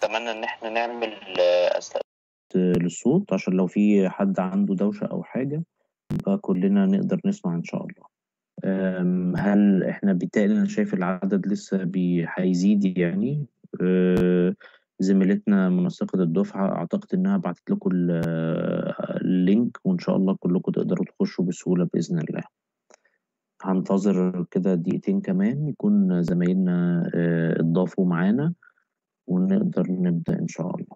أتمنى إن إحنا نعمل أسئلة للصوت عشان لو في حد عنده دوشة أو حاجة يبقى كلنا نقدر نسمع إن شاء الله. هل إحنا بالتالي أنا شايف العدد لسه هيزيد يعني. زميلتنا منسقة الدفعة أعتقد إنها بعتت لكم اللينك، وإن شاء الله كلكم تقدروا تخشوا بسهولة بإذن الله. هنتظر كده دقيقتين كمان يكون زمايلنا اتضافوا معانا ونقدر نبدأ إن شاء الله.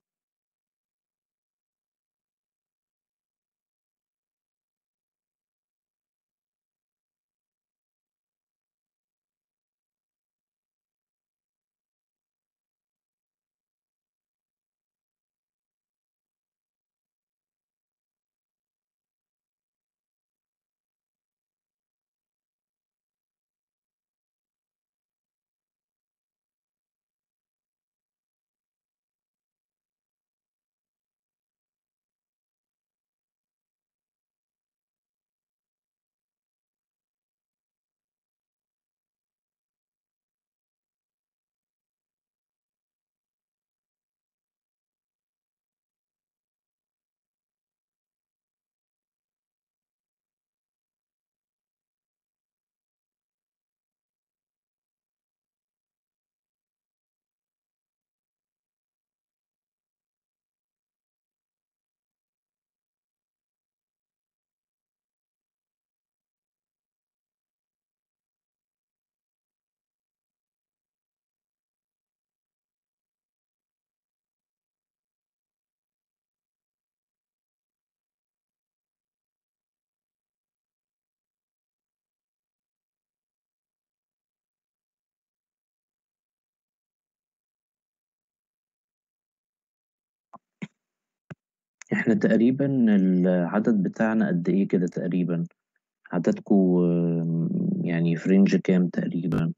احنا تقريبا العدد بتاعنا قد ايه كده تقريبا؟ عددكم يعني في رينج كام تقريبا؟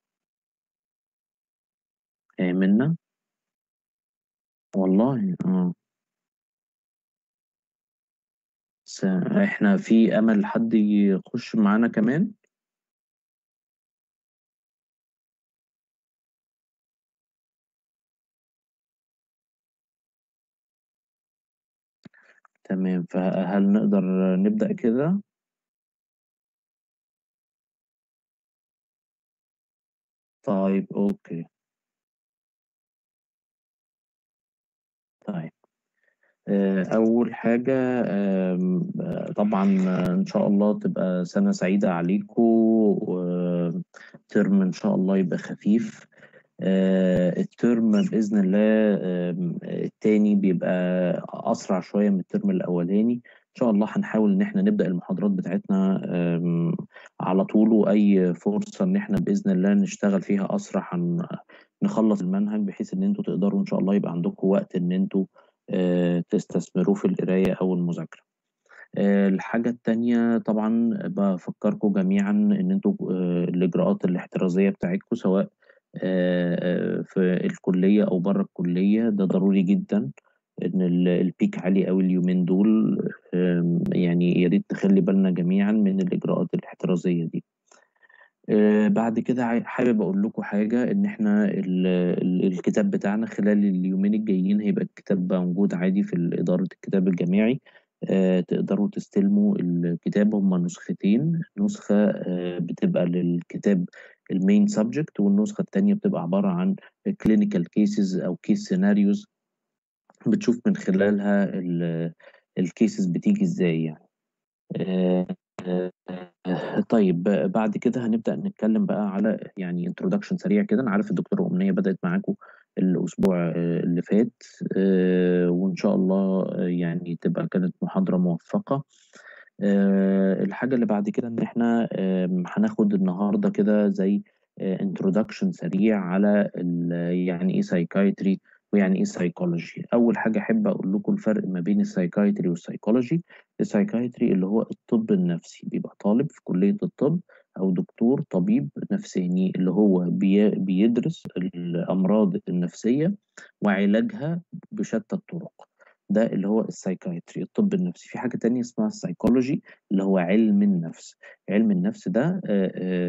منا والله بس احنا في امل حد يخش معانا كمان. تمام، فهل نقدر نبدأ كده؟ طيب اوكي. طيب أول حاجة، طبعا إن شاء الله تبقى سنة سعيدة عليكم، وترم إن شاء الله يبقى خفيف. الترم بإذن الله التاني بيبقى أسرع شوية من الترم الأولاني. إن شاء الله هنحاول إن إحنا نبدأ المحاضرات بتاعتنا على طول، وأي فرصة إن إحنا بإذن الله نشتغل فيها أسرع نخلص المنهج، بحيث إن أنتوا تقدروا إن شاء الله يبقى عندكم وقت إن أنتوا تستثمروه في القراية أو المذاكرة. الحاجة التانية طبعا بفكركم جميعا إن أنتوا الإجراءات الاحترازية بتاعتكم، سواء في الكلية أو بره الكلية، ده ضروري جدا. إن البيك عالي أوي اليومين دول. يعني يا ريت نخلي بالنا جميعا من الإجراءات الاحترازية دي. بعد كده حابب أقول لكم حاجة، إن إحنا الكتاب بتاعنا خلال اليومين الجايين هيبقى الكتاب بقى موجود عادي في إدارة الكتاب الجامعي. تقدروا تستلموا الكتاب. هما نسختين، نسخة بتبقى للكتاب المين سبجكت، والنسخة التانية بتبقى عبارة عن clinical cases أو case scenarios، بتشوف من خلالها الكيسز بتيجي إزاي يعني. آه، طيب بعد كده هنبدأ نتكلم بقى على يعني introduction سريع كده. أنا عارف الدكتورة أمنية بدأت معاكم الأسبوع اللي فات، وإن شاء الله يعني تبقى كانت محاضرة موفقة. الحاجة اللي بعد كده إن إحنا هناخد النهاردة كده زي introduction سريع على يعني إيه psychiatry ويعني إيه psychology. أول حاجة أحب أقول لكم الفرق ما بين السايكايتري والسايكولوجي. السايكايتري اللي هو الطب النفسي، بيبقى طالب في كلية الطب أو دكتور طبيب نفساني اللي هو بيدرس الأمراض النفسية وعلاجها بشتى الطرق. ده اللي هو السايكايتري، الطب النفسي. في حاجة تانية اسمها السايكولوجي اللي هو علم النفس. علم النفس ده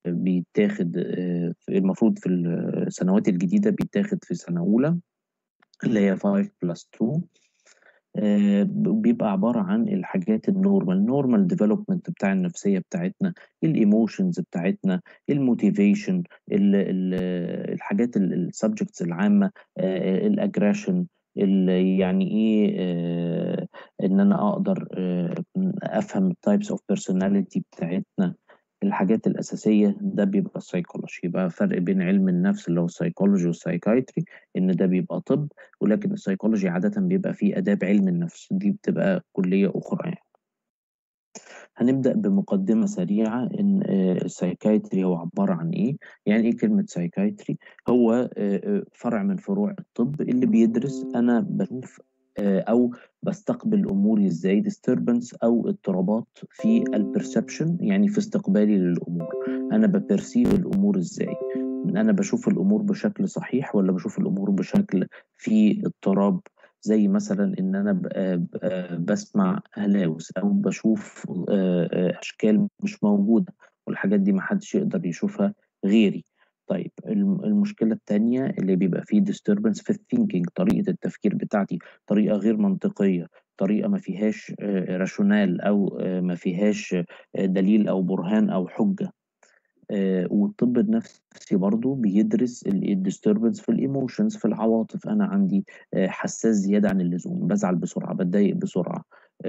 بيتاخد المفروض في السنوات الجديدة بيتاخد في سنة أولى اللي هي 5+2. بيبقى عبارة عن الحاجات النورمال ديفلوبمنت بتاع النفسية بتاعتنا، الايموشنز بتاعتنا، الموتيفيشن، الحاجات السبجكتس العامة، الاجريشن، يعني ايه، ان انا اقدر افهم التايبس اوف بيرسوناليتي بتاعتنا. الحاجات الأساسية ده بيبقى السايكولوجي. يبقى فرق بين علم النفس اللي هو السايكولوجي والسايكايتري، إن ده بيبقى طب، ولكن السيكولوجي عادة بيبقى فيه آداب علم النفس، دي بتبقى كلية أخرى يعني. هنبدأ بمقدمة سريعة إن السايكايتري هو عبارة عن إيه. يعني إيه كلمة سايكايتري؟ هو فرع من فروع الطب اللي بيدرس أنا بشوف أو بستقبل أموري إزاي، disturbance أو اضطرابات في البرسبشن، يعني في استقبالي للأمور. أنا ببرسيف الأمور إزاي، أنا بشوف الأمور بشكل صحيح ولا بشوف الأمور بشكل فيه اضطراب. زي مثلا ان انا بسمع هلاوس او بشوف اشكال مش موجوده، والحاجات دي محدش يقدر يشوفها غيري. طيب المشكله التانية اللي بيبقى فيه disturbance في الثينكينج، طريقه التفكير بتاعتي طريقه غير منطقيه، طريقه ما فيهاش راشونال او ما فيهاش دليل او برهان او حجه. والطب النفسي برضو بيدرس الديستربنس في الايموشنز، في العواطف. انا عندي حساس زياده عن اللزوم، بزعل بسرعه، بتضايق بسرعه،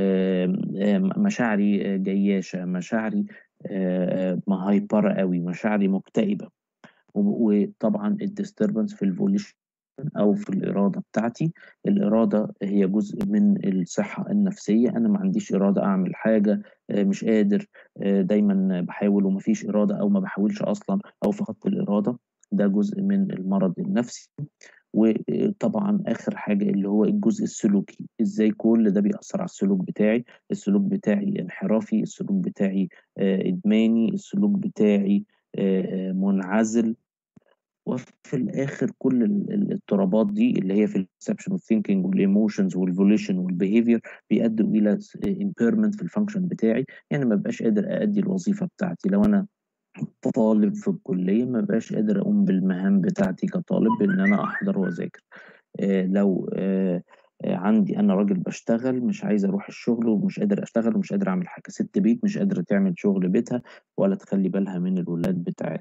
مشاعري جياشه، مشاعري هايبره قوي، مشاعري مكتئبه. وطبعا الديستربنس في الفوليوشن او في الاراده بتاعتي. الاراده هي جزء من الصحه النفسيه. انا ما عنديش اراده اعمل حاجه، مش قادر، دايما بحاول ومفيش اراده او ما بحاولش اصلا، او فقدت الاراده، ده جزء من المرض النفسي. وطبعا اخر حاجه اللي هو الجزء السلوكي، ازاي كل ده بيأثر على السلوك بتاعي. السلوك بتاعي انحرافي، السلوك بتاعي ادماني، السلوك بتاعي منعزل. وفي الاخر كل الاضطرابات دي اللي هي في البرسبشن والثينكينج والايموشنز والفوليشن والبيهيفير بيؤدوا الى امبيرمنت في الفانكشن بتاعي. يعني ما بقاش قادر ادي الوظيفه بتاعتي. لو انا طالب في الكليه ما بقاش قادر اقوم بالمهام بتاعتي كطالب، ان انا احضر واذاكر. لو عندي انا راجل بشتغل مش عايز اروح الشغل ومش قادر اشتغل ومش قادر اعمل حاجه. ست بيت مش قادره تعمل شغل بيتها ولا تخلي بالها من الولاد بتاعتها.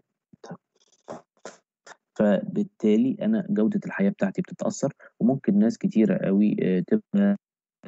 فبالتالي انا جودة الحياة بتاعتي بتتأثر. وممكن ناس كتيرة قوي تبقى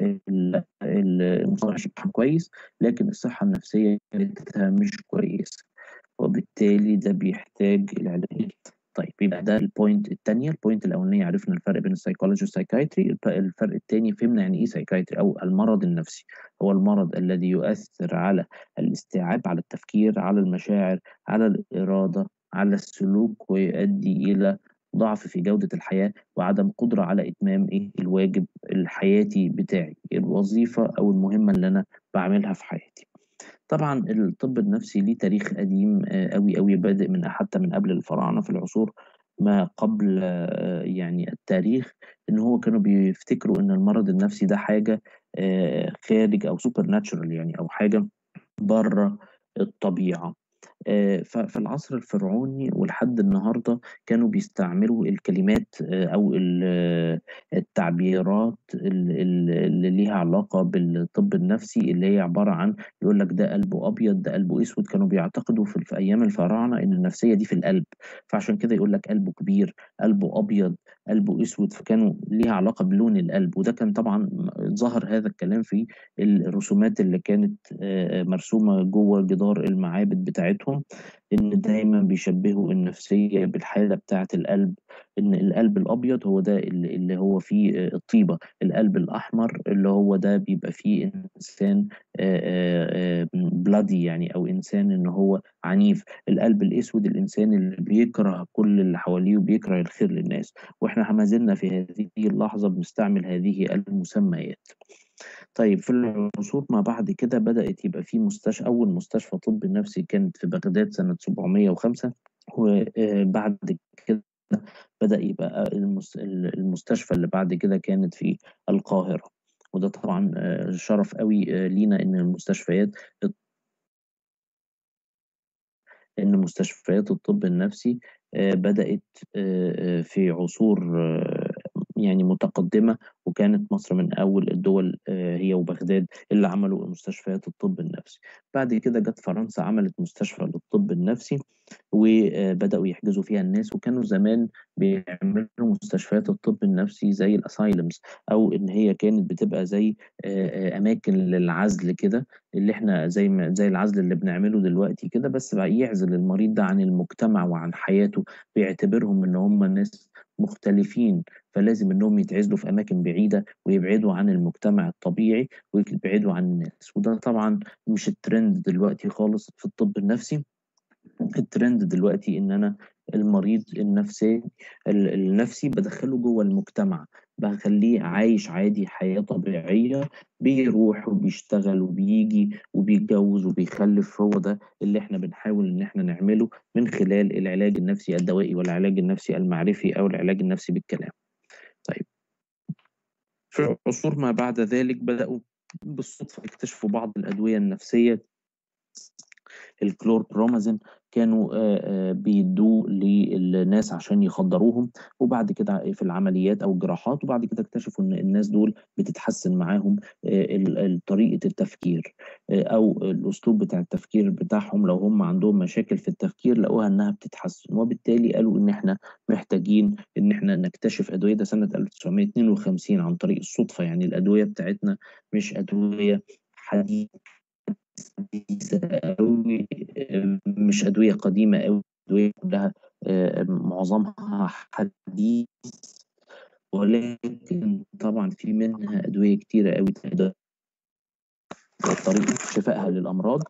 المستوى العيشي بتاعها كويس، لكن الصحة النفسية بتاعتها مش كويسة، وبالتالي ده بيحتاج العلاج. طيب يبقى ده البوينت التانية. البوينت الأولانية عرفنا الفرق بين السايكولوجي والسايكايتري. الفرق التاني فهمنا يعني إيه سايكايتري أو المرض النفسي. هو المرض الذي يؤثر على الاستيعاب، على التفكير، على المشاعر، على الإرادة، على السلوك، ويؤدي إلى ضعف في جودة الحياة وعدم قدرة على إتمام الواجب الحياتي بتاعي، الوظيفة أو المهمة اللي أنا بعملها في حياتي. طبعا الطب النفسي ليه تاريخ قديم قوي قوي، بادئ من حتى من قبل الفراعنة، في العصور ما قبل يعني التاريخ. ان هو كانوا بيفتكروا ان المرض النفسي ده حاجة خارج او سوبر ناتشورال، يعني او حاجة بره الطبيعة. ففي العصر الفرعوني ولحد النهارده كانوا بيستعملوا الكلمات او التعبيرات اللي ليها علاقه بالطب النفسي، اللي هي عباره عن يقول لك ده قلبه ابيض، ده قلبه اسود. كانوا بيعتقدوا في ايام الفراعنه ان النفسيه دي في القلب، فعشان كده يقول لك قلبه كبير، قلبه ابيض، قلبه اسود، فكانوا ليها علاقه بلون القلب. وده كان طبعا ظهر هذا الكلام في الرسومات اللي كانت مرسومه جوه جدار المعابد بتاعتهم، ان دايما بيشبهوا النفسيه بالحاله بتاعه القلب. ان القلب الابيض هو ده اللي هو فيه الطيبه، القلب الاحمر اللي هو ده بيبقى فيه انسان بلادي، يعني او انسان ان هو عنيف. القلب الاسود الانسان اللي بيكره كل اللي حواليه وبيكره الخير للناس. واحنا ما زلنا في هذه اللحظه بنستعمل هذه المسميات. طيب في العصور ما بعد كده بدأت يبقى في مستشفى. أول مستشفى طب نفسي كانت في بغداد سنة 705. وبعد كده بدأ يبقى المستشفى اللي بعد كده كانت في القاهرة. وده طبعا شرف قوي لينا إن المستشفيات إن مستشفيات الطب النفسي بدأت في عصور يعني متقدمة، وكانت مصر من أول الدول هي وبغداد اللي عملوا مستشفيات الطب النفسي. بعد كده جت فرنسا عملت مستشفى للطب النفسي، وبدأوا يحجزوا فيها الناس. وكانوا زمان بيعملوا مستشفيات الطب النفسي زي الأسايلمز، أو إن هي كانت بتبقى زي أماكن للعزل كده، اللي إحنا زي العزل اللي بنعمله دلوقتي كده، بس بقى يعزل المريض ده عن المجتمع وعن حياته، بيعتبرهم إن هم ناس مختلفين، فلازم إنهم يتعزلوا في أماكن بعيدة ويبعدوا عن المجتمع الطبيعي ويبعدوا عن الناس. وده طبعا مش الترند دلوقتي خالص في الطب النفسي. الترند دلوقتي ان انا المريض النفسي بدخله جوه المجتمع، بخليه عايش عادي حياة طبيعية، بيروح وبيشتغل وبيجي وبيتجوز وبيخلف. هو ده اللي احنا بنحاول ان احنا نعمله من خلال العلاج النفسي الدوائي والعلاج النفسي المعرفي او العلاج النفسي بالكلام. طيب، في عصور ما بعد ذلك بدأوا بالصدفة يكتشفوا بعض الأدوية النفسية. الكلوربرومازين كانوا بيدوه للناس عشان يخدروهم، وبعد كده في العمليات او الجراحات، وبعد كده اكتشفوا ان الناس دول بتتحسن معاهم طريقة التفكير او الاسلوب بتاع التفكير بتاعهم. لو هم عندهم مشاكل في التفكير لقوها انها بتتحسن، وبالتالي قالوا ان احنا محتاجين ان احنا نكتشف ادوية. ده سنة 1952 عن طريق الصدفة، يعني الادوية بتاعتنا مش ادوية حديثة أوي، مش أدوية قديمة أوي، أدوية كلها معظمها حديث، ولكن طبعا في منها أدوية كتيرة أوي تقدر طريقة شفائها للأمراض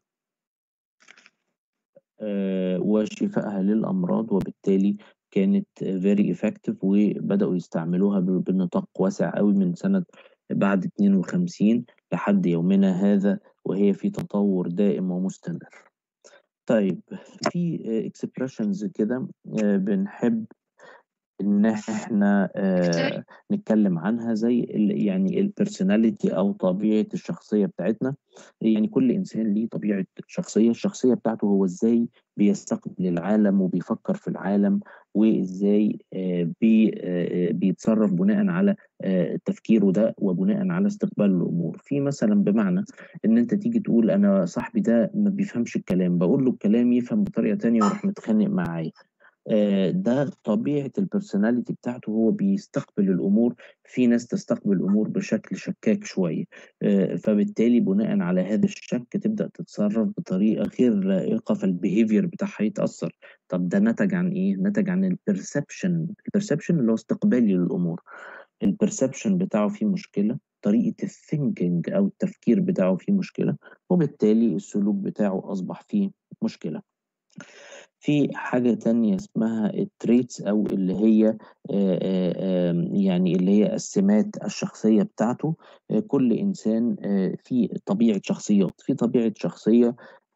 وبالتالي كانت very effective، وبدأوا يستعملوها بنطاق واسع قوي من سنة بعد 52 لحد يومنا هذا، وهي في تطور دائم ومستمر. طيب، في اكسبريشنز كده بنحب ان احنا نتكلم عنها، زي يعني البرسوناليتي او طبيعة الشخصية بتاعتنا. يعني كل انسان ليه طبيعة شخصية، الشخصية بتاعته هو ازاي بيستقبل العالم وبيفكر في العالم، وازاي بيتصرف بناء على تفكيره ده وبناء على استقبال الامور. في مثلا بمعنى ان انت تيجي تقول انا صاحبي ده ما بيفهمش الكلام، بقول له الكلام يفهم بطريقة تانية ويروح متخانق معايا. ده طبيعة البرسوناليتي بتاعته، هو بيستقبل الأمور. في ناس تستقبل الأمور بشكل شكاك شوية، فبالتالي بناء على هذا الشك تبدأ تتصرف بطريقة غير لائقة، فالبيهيفير بتاعها يتأثر. طب ده نتج عن إيه؟ نتج عن البرسبشن اللي هو استقبالي للأمور. البرسبشن بتاعه فيه مشكلة، طريقة الثينكينج أو التفكير بتاعه فيه مشكلة، وبالتالي السلوك بتاعه أصبح فيه مشكلة. في حاجة تانية اسمها التريتس، أو اللي هي يعني اللي هي السمات الشخصية بتاعته. كل إنسان في طبيعة شخصيات، في طبيعة شخصية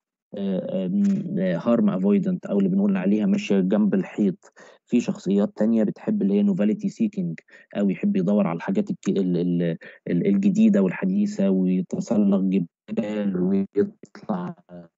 هارم افويدنت، أو اللي بنقول عليها ماشية جنب الحيط. في شخصيات تانية بتحب اللي هي نوفاليتي سيكينج، أو يحب يدور على الحاجات الجديدة والحديثة، ويتسلق جبال ويطلع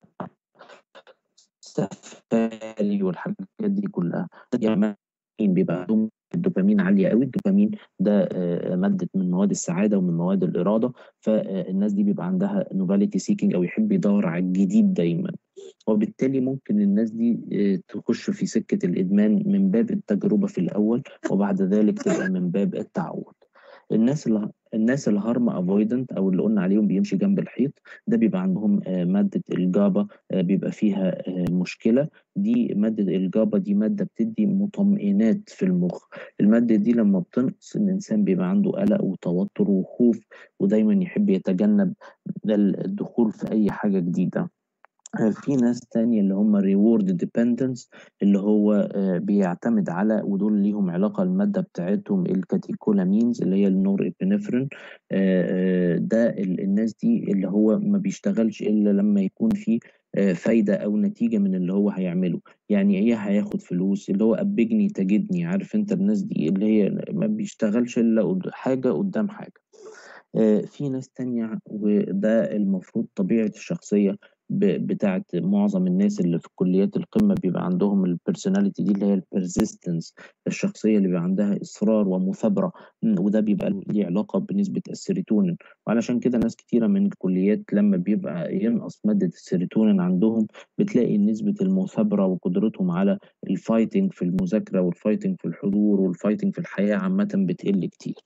السفاري والحاجات دي كلها. يعني بيبقى عندهم الدوبامين عالية قوي. الدوبامين ده مادة من مواد السعادة ومن مواد الإرادة، فالناس دي بيبقى عندها نوفاليتي سيكينج، أو يحب يدور على الجديد دايما. وبالتالي ممكن الناس دي تخش في سكة الإدمان من باب التجربة في الأول، وبعد ذلك تبقى من باب التعود. الناس الهارم افويدنت، او اللي قلنا عليهم بيمشي جنب الحيط، ده بيبقى عندهم مادة الجابا بيبقى فيها مشكلة. دي مادة الجابا دي مادة بتدي مطمئنات في المخ. المادة دي لما بتنقص الإنسان بيبقى عنده قلق وتوتر وخوف، ودايما يحب يتجنب الدخول في أي حاجة جديدة. في ناس تانية اللي هم reward dependence، اللي هو بيعتمد على، ودول ليهم علاقة المادة بتاعتهم الكاتيكولامينز اللي هي النور ابنفرين. ده الناس دي اللي هو ما بيشتغلش إلا لما يكون في فايدة أو نتيجة من اللي هو هيعمله. يعني إيه هياخد فلوس؟ اللي هو أبجني تجدني، عارف أنت الناس دي اللي هي ما بيشتغلش إلا حاجة قدام حاجة. في ناس تانية، وده المفروض طبيعة الشخصية بتاعت معظم الناس اللي في كليات القمة، بيبقى عندهم البيرسوناليتي دي اللي هي البرزيستنس، الشخصية اللي بيبقى عندها إصرار ومثابرة. وده بيبقى ليه علاقة بنسبة السيروتونين. وعلشان كده ناس كتيرة من الكليات لما بيبقى ينقص مادة السيروتونين عندهم، بتلاقي نسبة المثابرة وقدرتهم على الفايتنج في المذاكرة والفايتنج في الحضور والفايتنج في الحياة عامة بتقل كتير.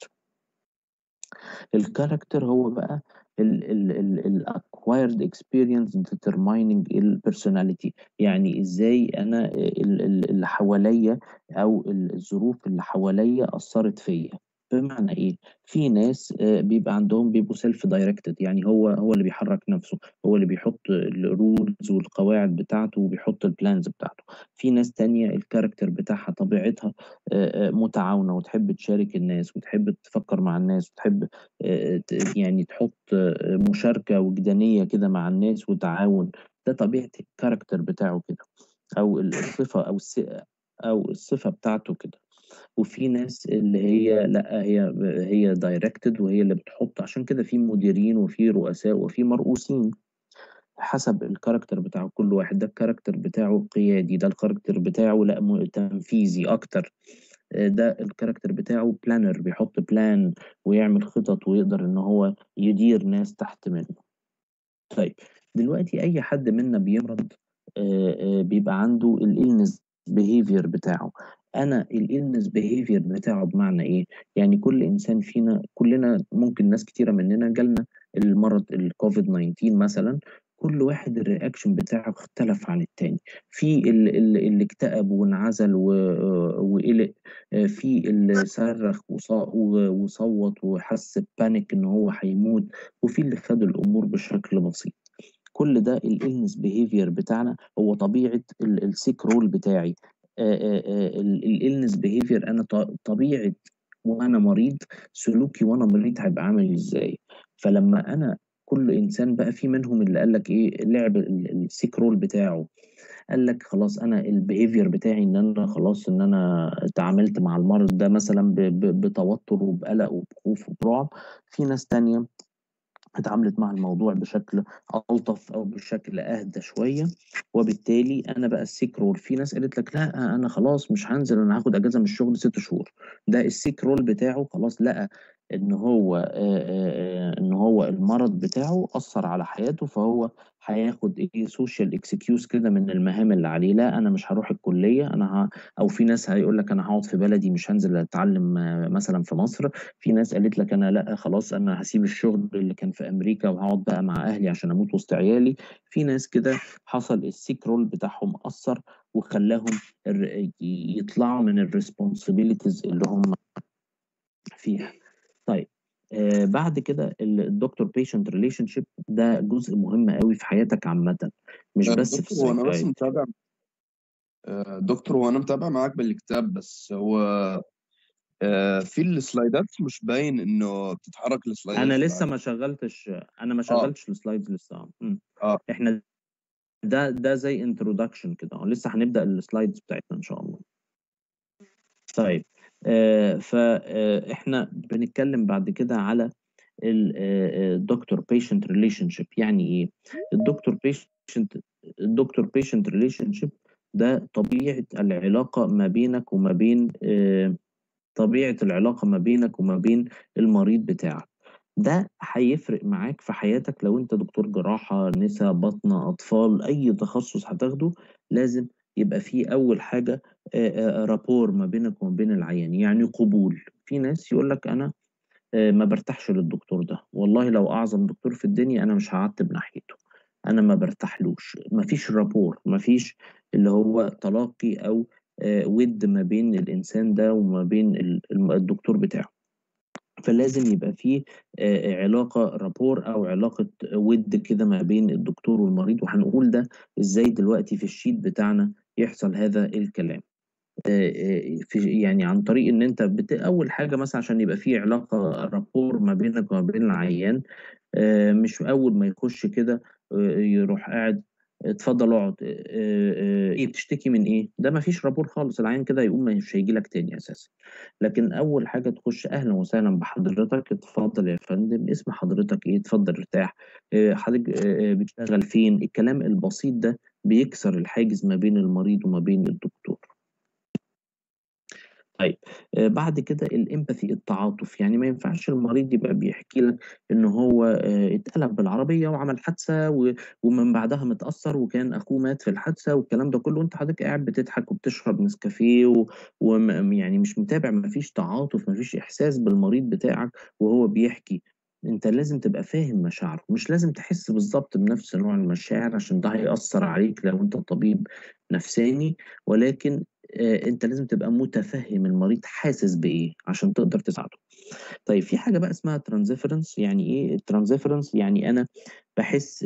الكاركتر هو بقى ال acquired experience determining ال personality. يعني ازاي انا اللي حواليا او الظروف اللي حواليا اثرت فيا. بمعنى ايه؟ في ناس بيبقى عندهم بيبقوا سيلف دايركتد، يعني هو اللي بيحرك نفسه، هو اللي بيحط الرولز والقواعد بتاعته وبيحط البلانز بتاعته. في ناس تانية الكاركتر بتاعها طبيعتها متعاونة وتحب تشارك الناس وتحب تفكر مع الناس وتحب يعني تحط مشاركة وجدانية كده مع الناس وتعاون. ده طبيعة الكاركتر بتاعه كده، أو الصفة أو الصفة بتاعته كده. وفي ناس اللي هي لا، هي دايركتد وهي اللي بتحط. عشان كده في مديرين وفي رؤساء وفي مرؤوسين حسب الكاركتر بتاع كل واحد. ده الكاركتر بتاعه قيادي، ده الكاركتر بتاعه لا تنفيذي اكتر، ده الكاركتر بتاعه بلانر، بيحط بلان ويعمل خطط ويقدر ان هو يدير ناس تحت منه. طيب، دلوقتي اي حد منا بيمرض بيبقى عنده الالنس بيهيفير بتاعه. انا الالنس بيهيفير بتاعه بمعنى ايه؟ يعني كل انسان فينا، كلنا ممكن ناس كتيره مننا جالنا المرض الكوفيد 19 مثلا، كل واحد الرياكشن بتاعه اختلف عن التاني. في اللي اكتئب وانعزل وقلق، في اللي صرخ وصوت وحس ببانيك ان هو هيموت، وفي اللي خد الامور بشكل بسيط. كل ده الالنس بيهيفير بتاعنا، هو طبيعه السيك رول بتاعي. الالنس بيهيفير انا طبيعه وانا مريض، سلوكي وانا مريض هيبقى عامل ازاي. فلما انا كل انسان بقى في منهم اللي قال لك ايه لعب السيك رول بتاعه، قال لك خلاص انا البيهيفير بتاعي ان انا خلاص ان انا تعاملت مع المرض ده مثلا بتوتر وبقلق وبخوف وبرعب. في ناس تانية اتعاملت مع الموضوع بشكل ألطف أو بشكل أهدى شوية، وبالتالي أنا بقى السيك رول. في ناس قالت لك لا أنا خلاص مش هنزل، أنا هاخد أجازة من الشغل 6 شهور. ده السيك رول بتاعه خلاص لقى إن هو المرض بتاعه أثر على حياته، فهو هياخد إيه سوشيال إكسكيوز كده من المهام اللي عليه. لا أنا مش هروح الكلية، أو في ناس هيقول لك أنا هقعد في بلدي مش هنزل أتعلم مثلا في مصر. في ناس قالت لك انا لا خلاص انا هسيب الشغل اللي كان في امريكا وهقعد بقى مع اهلي عشان اموت وسط عيالي. في ناس كده حصل السيك رول بتاعهم اثر وخلاهم يطلعوا من الريسبونسبيلتيز اللي هم فيها. طيب، بعد كده الدكتور بيشنت ريليشن شيب ده جزء مهم قوي في حياتك عامة، مش بس في دكتور هو انا بس السايكايد. متابع. دكتور هو انا متابع معاك بالكتاب، بس هو في السلايدات مش باين انه بتتحرك السلايدات انا في لسه العالم. ما اه شغلتش السلايدز لسه. اه احنا ده زي انترودكشن كده، لسه هنبدأ السلايدز بتاعتنا ان شاء الله. طيب، فاحنا بنتكلم بعد كده على الدكتور بيشنت ريليشن شيب. يعني ايه بيشنت الدكتور بيشنت ريليشن شيب؟ ده طبيعة العلاقة ما بينك وما بين طبيعة العلاقة ما بينك وما بين المريض بتاعك. ده هيفرق معاك في حياتك. لو انت دكتور جراحة، نساء، باطنة، أطفال، أي تخصص هتاخده، لازم يبقى فيه أول حاجة رابور ما بينك وما بين العيان، يعني قبول. في ناس يقول لك أنا ما برتاحش للدكتور ده، والله لو أعظم دكتور في الدنيا أنا مش هعتب ناحيته، أنا ما برتاحلوش. مفيش رابور، مفيش اللي هو تلاقي أو ود ما بين الإنسان ده وما بين الدكتور بتاعه. فلازم يبقى فيه علاقة رابور أو علاقة ود كده ما بين الدكتور والمريض. وهنقول ده إزاي دلوقتي في الشيت بتاعنا يحصل هذا الكلام. في يعني عن طريق ان انت اول حاجه مثلا عشان يبقى في علاقه رابور ما بينك وما بين العيان، مش اول ما يخش كده يروح قاعد اتفضل اقعد. ايه بتشتكي من ايه؟ ده ما فيش رابور خالص، العيان كده يقوم مش هيجي لك تاني اساسا. لكن اول حاجه تخش اهلا وسهلا بحضرتك، اتفضل يا فندم، اسم حضرتك ايه، اتفضل ارتاح، حضرتك بتشتغل فين، الكلام البسيط ده بيكسر الحاجز ما بين المريض وما بين الدكتور. طيب بعد كده الامباثي، التعاطف. يعني ما ينفعش المريض يبقى بيحكي لك ان هو اتقلب بالعربيه وعمل حادثه ومن بعدها متاثر وكان اخوه مات في الحادثه والكلام ده كله، وانت حضرتك قاعد بتضحك وبتشرب نسكافيه ويعني مش متابع، ما فيش تعاطف، ما فيش احساس بالمريض بتاعك وهو بيحكي. انت لازم تبقى فاهم مشاعره، مش لازم تحس بالظبط بنفس نوع المشاعر عشان ده هيأثر عليك لو انت طبيب نفساني، ولكن انت لازم تبقى متفهم المريض حاسس بايه عشان تقدر تساعده. طيب في حاجه بقى اسمها ترانزيفرنس. يعني ايه الترانزيفرنس؟ يعني انا بحس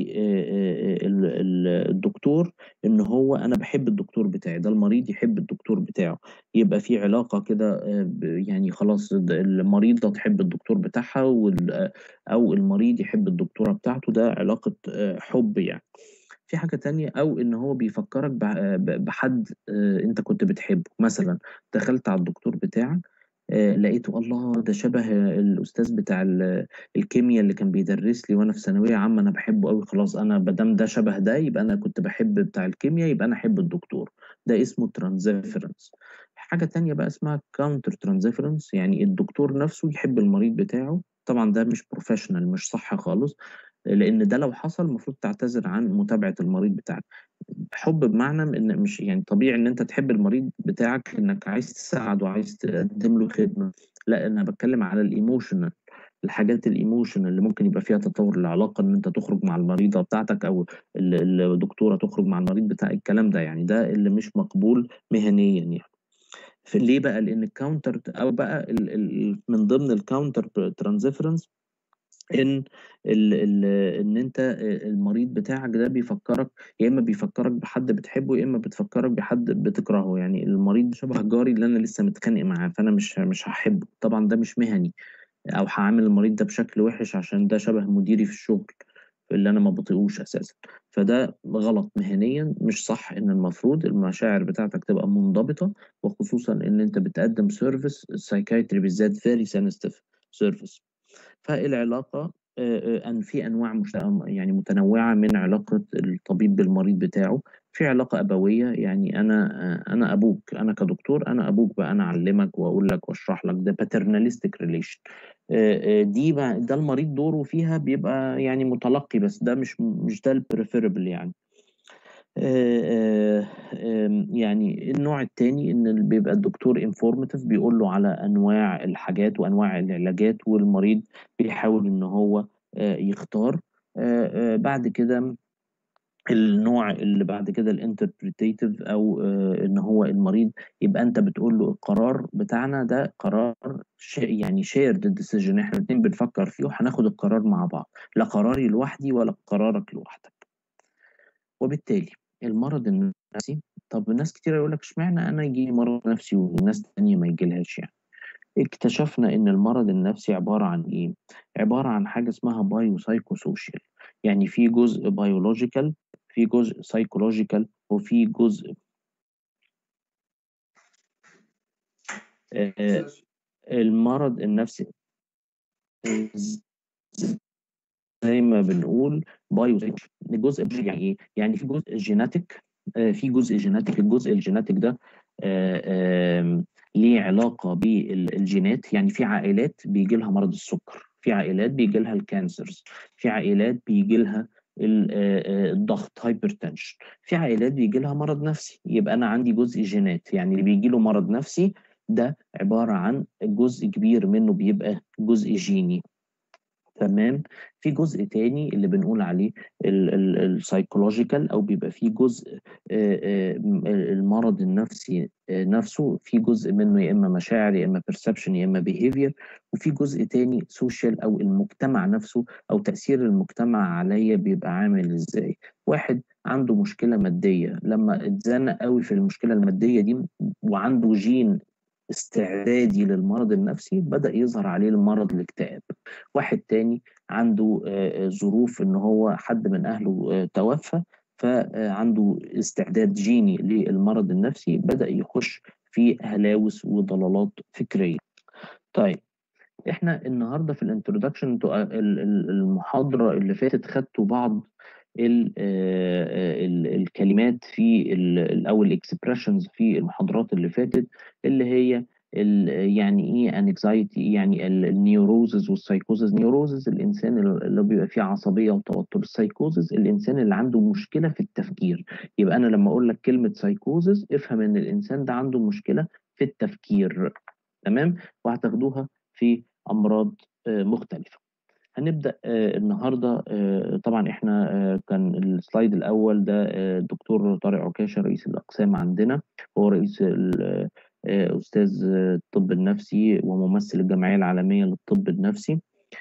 الدكتور ان هو انا بحب الدكتور بتاعي، ده المريض يحب الدكتور بتاعه، يبقى في علاقه كده يعني خلاص المريضه تحب الدكتور بتاعها او المريض يحب الدكتوره بتاعته، ده علاقه حب يعني. في حاجة تانية، أو إن هو بيفكرك بحد أنت كنت بتحبه. مثلا دخلت على الدكتور بتاعك لقيته الله ده شبه الأستاذ بتاع الكيمياء اللي كان بيدرس لي وأنا في ثانوية عامة، أنا بحبه أوي، خلاص أنا بدام ده شبه ده يبقى أنا كنت بحب بتاع الكيمياء، يبقى أنا أحب الدكتور. ده اسمه ترانزيفرنس. حاجة تانية بقى اسمها كاونتر ترانزيفرنس، يعني الدكتور نفسه يحب المريض بتاعه. طبعا ده مش بروفيشنال، مش صح خالص، لان ده لو حصل المفروض تعتذر عن متابعه المريض بتاعك. حب بمعنى ان مش يعني طبيعي ان انت تحب المريض بتاعك انك عايز تساعده وعايز تقدم له خدمه، لا انا بتكلم على الايموشنال، الحاجات الايموشنال اللي ممكن يبقى فيها تطور العلاقه، ان انت تخرج مع المريضه بتاعتك او الدكتوره تخرج مع المريض بتاع الكلام ده، يعني ده اللي مش مقبول مهنيا يعني. في ليه بقى؟ لان الكاونتر او بقى من ضمن الكاونتر ترانزيفرنس ان ان انت المريض بتاعك ده بيفكرك، يا اما بيفكرك بحد بتحبه يا اما بتفكرك بحد بتكرهه. يعني المريض شبه جاري اللي انا لسه متخانق معاه، فانا مش هحبه، طبعا ده مش مهني، او هعامل المريض ده بشكل وحش عشان ده شبه مديري في الشغل اللي انا ما بطيقوش اساسا. فده غلط مهنيا، مش صح. ان المفروض المشاعر بتاعتك تبقى منضبطة، وخصوصا ان انت بتقدم سيرفيس السايكايتري بالذات فيري سنسيتيف سيرفيس. فالعلاقة أن في أنواع يعني متنوعة من علاقة الطبيب بالمريض بتاعه. في علاقة أبوية، يعني أنا أبوك، أنا كدكتور أنا أبوك بقى، أنا أعلمك وأقول لك وأشرح لك، ده paternalistic relation. دي بقى ده المريض دوره فيها بيبقى يعني متلقي، بس ده مش ده البريفيربل يعني. يعني النوع التاني ان بيبقى الدكتور انفورماتيف، بيقول له على انواع الحاجات وانواع العلاجات، والمريض بيحاول ان هو يختار. بعد كده النوع اللي بعد كده الانتربريتيف، او ان هو المريض يبقى انت بتقول له القرار بتاعنا ده قرار يعني شيرد ديسيجن، احنا الاتنين بنفكر فيه وهناخد القرار مع بعض، لا قراري لوحدي ولا قرارك لوحدك. وبالتالي المرض النفسي، طب ناس كتير يقول لك اشمعنى انا يجي مرض نفسي وناس تانية ما يجيلهاش يعني. اكتشفنا ان المرض النفسي عبارة عن ايه؟ عبارة عن حاجة اسمها بايو سايكو سوشيال. يعني في جزء بيولوجيكال، في جزء سايكولوجيكال، وفي جزء آه، المرض النفسي زي ما بنقول بايو جزء يعني ايه؟ يعني في جزء جيناتيك، في جزء جيناتيك، الجزء الجيناتيك ده ليه علاقة بالجينات. يعني في عائلات بيجي لها مرض السكر، في عائلات بيجي لها الكانسرز، في عائلات بيجي لها الضغط هايبرتنشن، في عائلات بيجي لها مرض نفسي. يبقى انا عندي جزء جينات، يعني اللي بيجي له مرض نفسي ده عبارة عن جزء كبير منه بيبقى جزء جيني. تمام. في جزء تاني اللي بنقول عليه السايكولوجيكال، او بيبقى فيه جزء المرض النفسي نفسه، في جزء منه يا اما مشاعر يا اما بيرسبشن يا اما بيهيفير، وفي جزء تاني سوشيال، او المجتمع نفسه او تأثير المجتمع عليا بيبقى عامل ازاي. واحد عنده مشكلة مادية، لما اتزنق قوي في المشكلة المادية دي وعنده جين استعدادي للمرض النفسي، بدأ يظهر عليه المرض الاكتئاب. واحد تاني عنده ظروف ان هو حد من اهله توفى، فعنده استعداد جيني للمرض النفسي، بدأ يخش في هلاوس وضلالات فكرية. طيب احنا النهارده في الانترودكشن، المحاضرة اللي فاتت خدتوا بعض الكلمات في او الاكسبريشنز في المحاضرات اللي فاتت، اللي هي يعني ايه انكزايتي، يعني النيوروزز والسايكوزز. نيوروزز الانسان اللي بيبقى فيه عصبيه وتوتر، السايكوزز الانسان اللي عنده مشكله في التفكير. يبقى انا لما اقول لك كلمه سايكوزز افهم ان الانسان ده عنده مشكله في التفكير. تمام. وهتاخدوها في امراض مختلفه. هنبدأ النهاردة. طبعا احنا كان السلايد الأول ده الدكتور طارق عكاشة رئيس الأقسام عندنا، هو رئيس أستاذ الطب النفسي وممثل الجمعية العالمية للطب النفسي.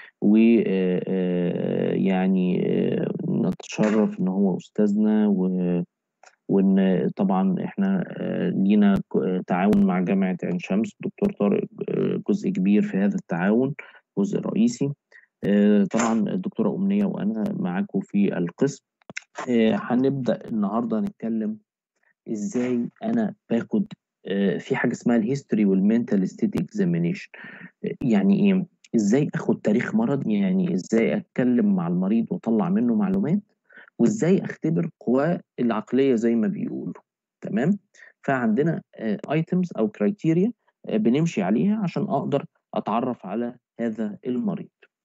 ويعني نتشرف إن هو أستاذنا، وإن طبعا احنا لينا تعاون مع جامعة عين شمس. الدكتور طارق جزء كبير في هذا التعاون، جزء رئيسي. طبعا الدكتورة أمنية وأنا معاكم في القسم. هنبدأ النهاردة نتكلم إزاي أنا باخد في حاجة اسمها الهيستوري والمنتال ستيت اكزامينيشن. يعني إيه؟ إزاي أخد تاريخ مرض، يعني إزاي أتكلم مع المريض وأطلع منه معلومات، وإزاي أختبر قواه العقلية زي ما بيقولوا. تمام. فعندنا ايتمز أو كرايتيريا بنمشي عليها عشان أقدر أتعرف على هذا المريض.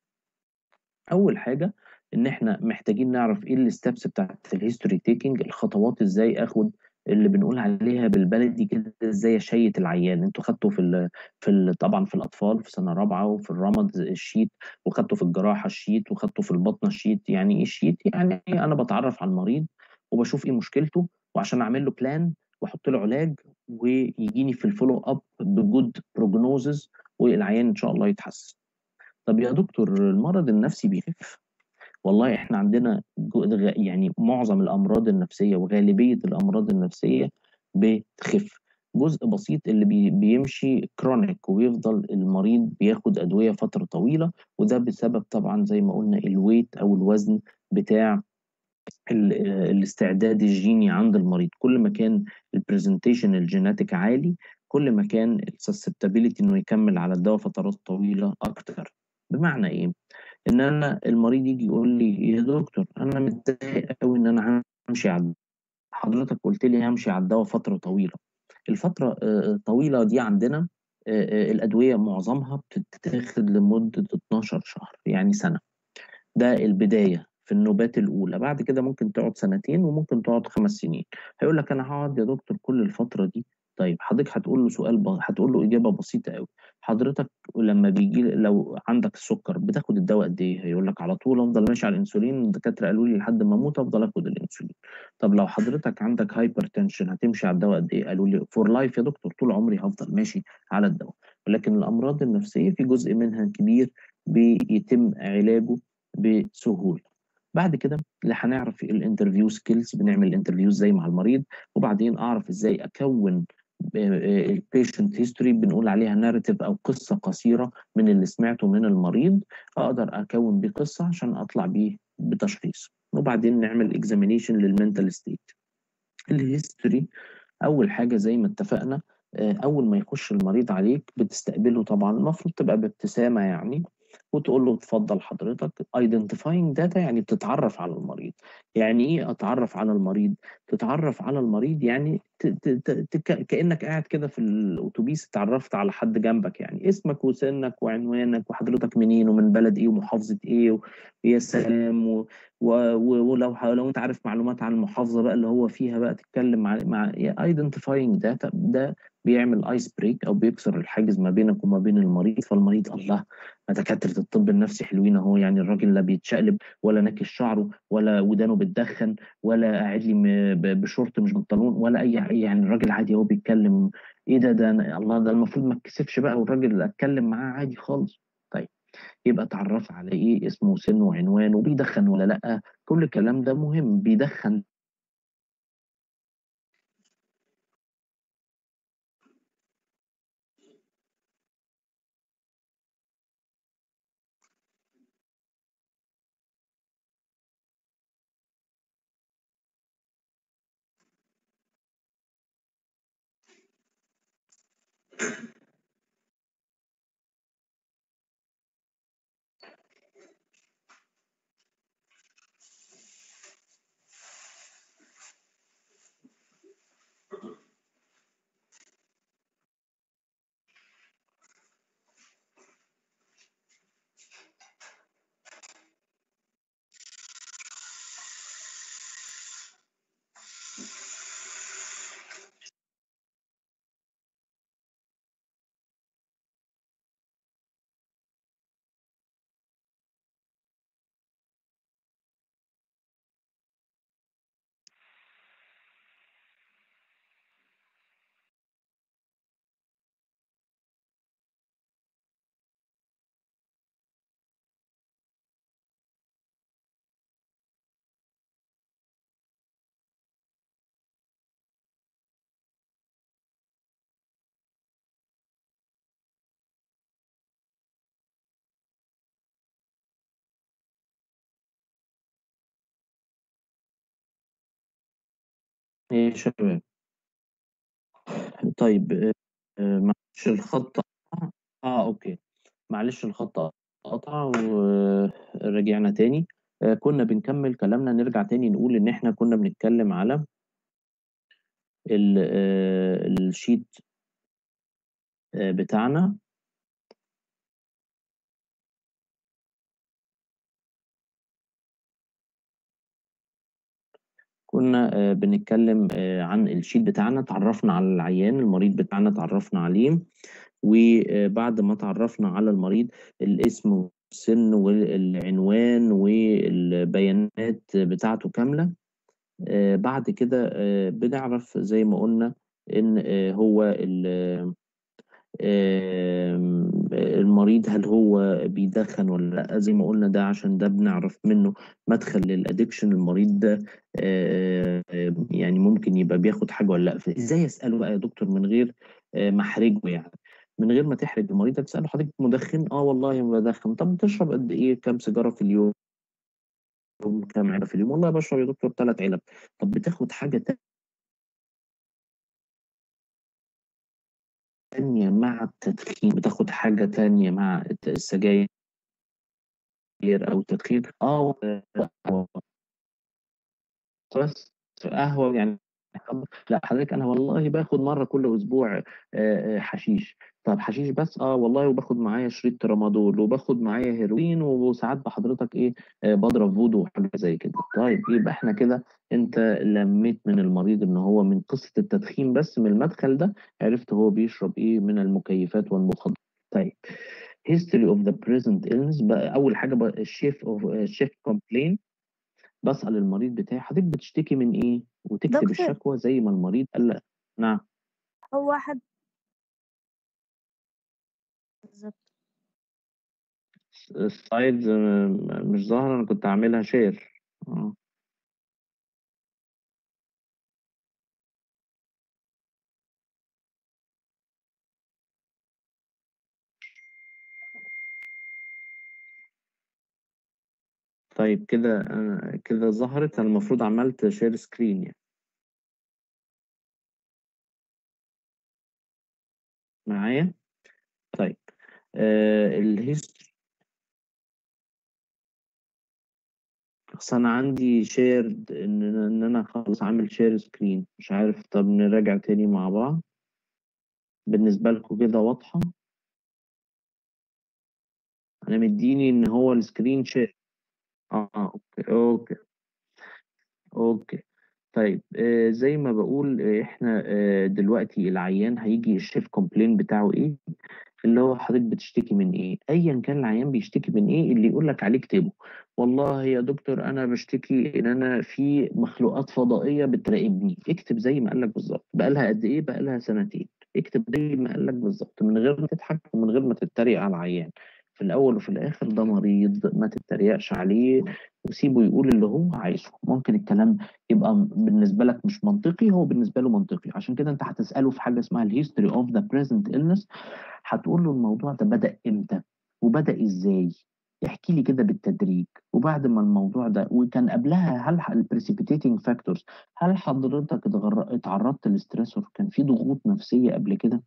اول حاجه ان احنا محتاجين نعرف ايه الستبس بتاعت الهيستوري تيكينج، الخطوات ازاي اخد اللي بنقول عليها بالبلدي كده، ازاي اشيت العيان. انتوا خدتوا طبعا في الاطفال في سنه رابعه وفي الرمد الشيت، وخدتوا في الجراحه الشيت، وخدتوا في البطنه الشيت. يعني ايه الشيت؟ يعني انا بتعرف على المريض وبشوف ايه مشكلته، وعشان اعمل له بلان واحط له علاج، ويجيني في الفولو اب بجود بروجنوزز، والعيان ان شاء الله يتحسن. طب يا دكتور المرض النفسي بيخف؟ والله احنا عندنا يعني معظم الامراض النفسيه وغالبيه الامراض النفسيه بتخف. جزء بسيط اللي بيمشي كرونيك وبيفضل المريض بياخد ادويه فتره طويله، وده بسبب طبعا زي ما قلنا الويت او الوزن بتاع الاستعداد الجيني عند المريض. كل ما كان البرزنتيشن الجيناتيك عالي، كل ما كان السسبتابيليتي انه يكمل على الدواء فترات طويله اكتر. بمعنى ايه؟ ان انا المريض يجي يقول لي يا دكتور انا متضايق قوي ان انا همشي على، حضرتك قلت لي همشي على الدواء فتره طويله. الفتره الطويله دي عندنا الادويه معظمها بتتاخد لمده 12 شهر، يعني سنه. ده البداية في النوبات الأولى. بعد كده ممكن تقعد سنتين وممكن تقعد 5 سنين. هيقول لك أنا هقعد يا دكتور كل الفترة دي. طيب حضرتك هتقول له هتقول له إجابة بسيطة قوي. حضرتك لما بيجي لو عندك السكر بتاخد الدواء قد إيه؟ هيقول لك على طول أفضل ماشي على الأنسولين، الدكاترة قالوا لي لحد ما أموت أفضل آخد الأنسولين. طب لو حضرتك عندك هايبر تنشن هتمشي على الدواء قد إيه؟ قالوا لي فور لايف يا دكتور، طول عمري هفضل ماشي على الدواء. ولكن الأمراض النفسية في جزء منها كبير بيتم علاجه بسهوله. بعد كده اللي هنعرف الانترفيو سكيلز، بنعمل الانترفيو ازاي مع المريض، وبعدين اعرف ازاي اكون البيشنت هيستوري، بنقول عليها ناريتيف او قصه قصيره من اللي سمعته من المريض، اقدر اكون بيه قصه عشان اطلع بيه بتشخيص. وبعدين نعمل اكزامينيشن للمنتال ستيت. الهيستوري اول حاجه زي ما اتفقنا، اول ما يخش المريض عليك بتستقبله طبعا المفروض تبقى بابتسامه يعني، وتقول له اتفضل حضرتك. identifying data يعني بتتعرف على المريض. يعني ايه اتعرف على المريض؟ تتعرف على المريض يعني كأنك قاعد كده في الاتوبيس اتعرفت على حد جنبك، يعني اسمك وسنك وعنوانك وحضرتك منين ومن بلد ايه ومحافظة ايه ويا سلام ولو انت عارف معلومات عن المحافظة بقى اللي هو فيها بقى تتكلم مع identifying data. ده بيعمل ايس بريك او بيكسر الحاجز ما بينك وما بين المريض. فالمريض الله، ما دكاترة الطب النفسي حلوين اهو، يعني الراجل لا بيتشقلب ولا ناكش شعره ولا ودانه بتدخن ولا قاعد لي بشورت مش بنطلون ولا يعني الراجل عادي هو بيتكلم. ايه ده الله، ده المفروض ما اتكسفش بقى والراجل اتكلم معاه عادي خالص. طيب يبقى اتعرف على ايه اسمه وسنه وعنوانه، بيدخن ولا لا، كل الكلام ده مهم. بيدخن ايه يا شباب؟ طيب، معلش الخط قطع. اوكي، معلش الخط قطع ورجعنا تاني. كنا بنكمل كلامنا، نرجع تاني نقول ان احنا كنا بنتكلم على الشيت بتاعنا. كنا بنتكلم عن الشيت بتاعنا، تعرفنا على العيان المريض بتاعنا، تعرفنا عليه. وبعد ما تعرفنا على المريض، الاسم والسن والعنوان والبيانات بتاعته كاملة، بعد كده بنعرف زي ما قلنا ان هو المريض هل هو بيدخن ولا لا. زي ما قلنا، ده عشان ده بنعرف منه مدخل للادكشن. المريض ده يعني ممكن يبقى بياخد حاجه ولا لا. ازاي اساله بقى يا دكتور من غير ما احرجه؟ يعني من غير ما تحرج المريض، تساله حضرتك مدخن؟ اه والله ما بدخن. طب بتشرب قد ايه؟ كام سيجاره في اليوم؟ كام علبه في اليوم؟ والله بشرب يا دكتور 3 علب. طب بتاخد حاجه تانية مع التدخين؟ بتاخد حاجة تانية مع السجاير أو التدخين؟ بس قهوة يعني؟ لا حضرتك، أنا والله باخد مرة كل أسبوع حشيش. طب حشيش بس؟ والله، وباخد معايا شريط ترامادول، وباخد معايا هيروين، وساعات بحضرتك إيه بضرب فودو وحاجة زي كده. طيب يبقى إحنا كده، أنت لميت من المريض إن هو من قصة التدخين بس، من المدخل ده عرفت هو بيشرب إيه من المكيفات والمخدرات. طيب، history of the present illness بقى. أول حاجة بقى الشيف complaint. بسأل المريض بتاعي حضرتك بتشتكي من ايه، وتكتب دكتور، الشكوى زي ما المريض قال لك. نعم. هو واحد بالظبط. السلايدز مش ظاهرة، انا كنت عاملها شير. طيب كده كده ظهرت. انا المفروض عملت شير سكرين يعني. معايا؟ طيب، الهيستوري. اصل انا عندي شير ان انا خلاص عامل شير سكرين، مش عارف. طب نراجع تاني مع بعض. بالنسبة لكم كده واضحة؟ انا مديني ان هو السكرين شير. اوكي اوكي اوكي. طيب، زي ما بقول، احنا دلوقتي العيان هيجي الشيف كومبلين بتاعه ايه، اللي هو حضرتك بتشتكي من ايه. ايا كان العيان بيشتكي من ايه، اللي يقول لك عليه اكتبه. والله يا دكتور انا بشتكي ان انا في مخلوقات فضائيه بتراقبني. اكتب زي ما قال لك بالظبط. بقالها قد ايه؟ بقالها سنتين. اكتب زي ما قال لك بالظبط، من غير ما تضحك ومن غير ما تتريق على العيان. في الاول وفي الاخر ده مريض، ما تتريقش عليه وسيبه يقول اللي هو عايزه. ممكن الكلام يبقى بالنسبه لك مش منطقي، هو بالنسبه له منطقي. عشان كده انت هتساله في حاجه اسمها الهيستوري اوف ذا بريزنت illness. هتقول له الموضوع ده بدأ امتى وبدأ ازاي. يحكي لي كده بالتدريج. وبعد ما الموضوع ده وكان قبلها، هل البريسيبيتيتنج فاكتورز، هل حضرتك اتعرضت للستريسور؟ كان في ضغوط نفسية قبل كده؟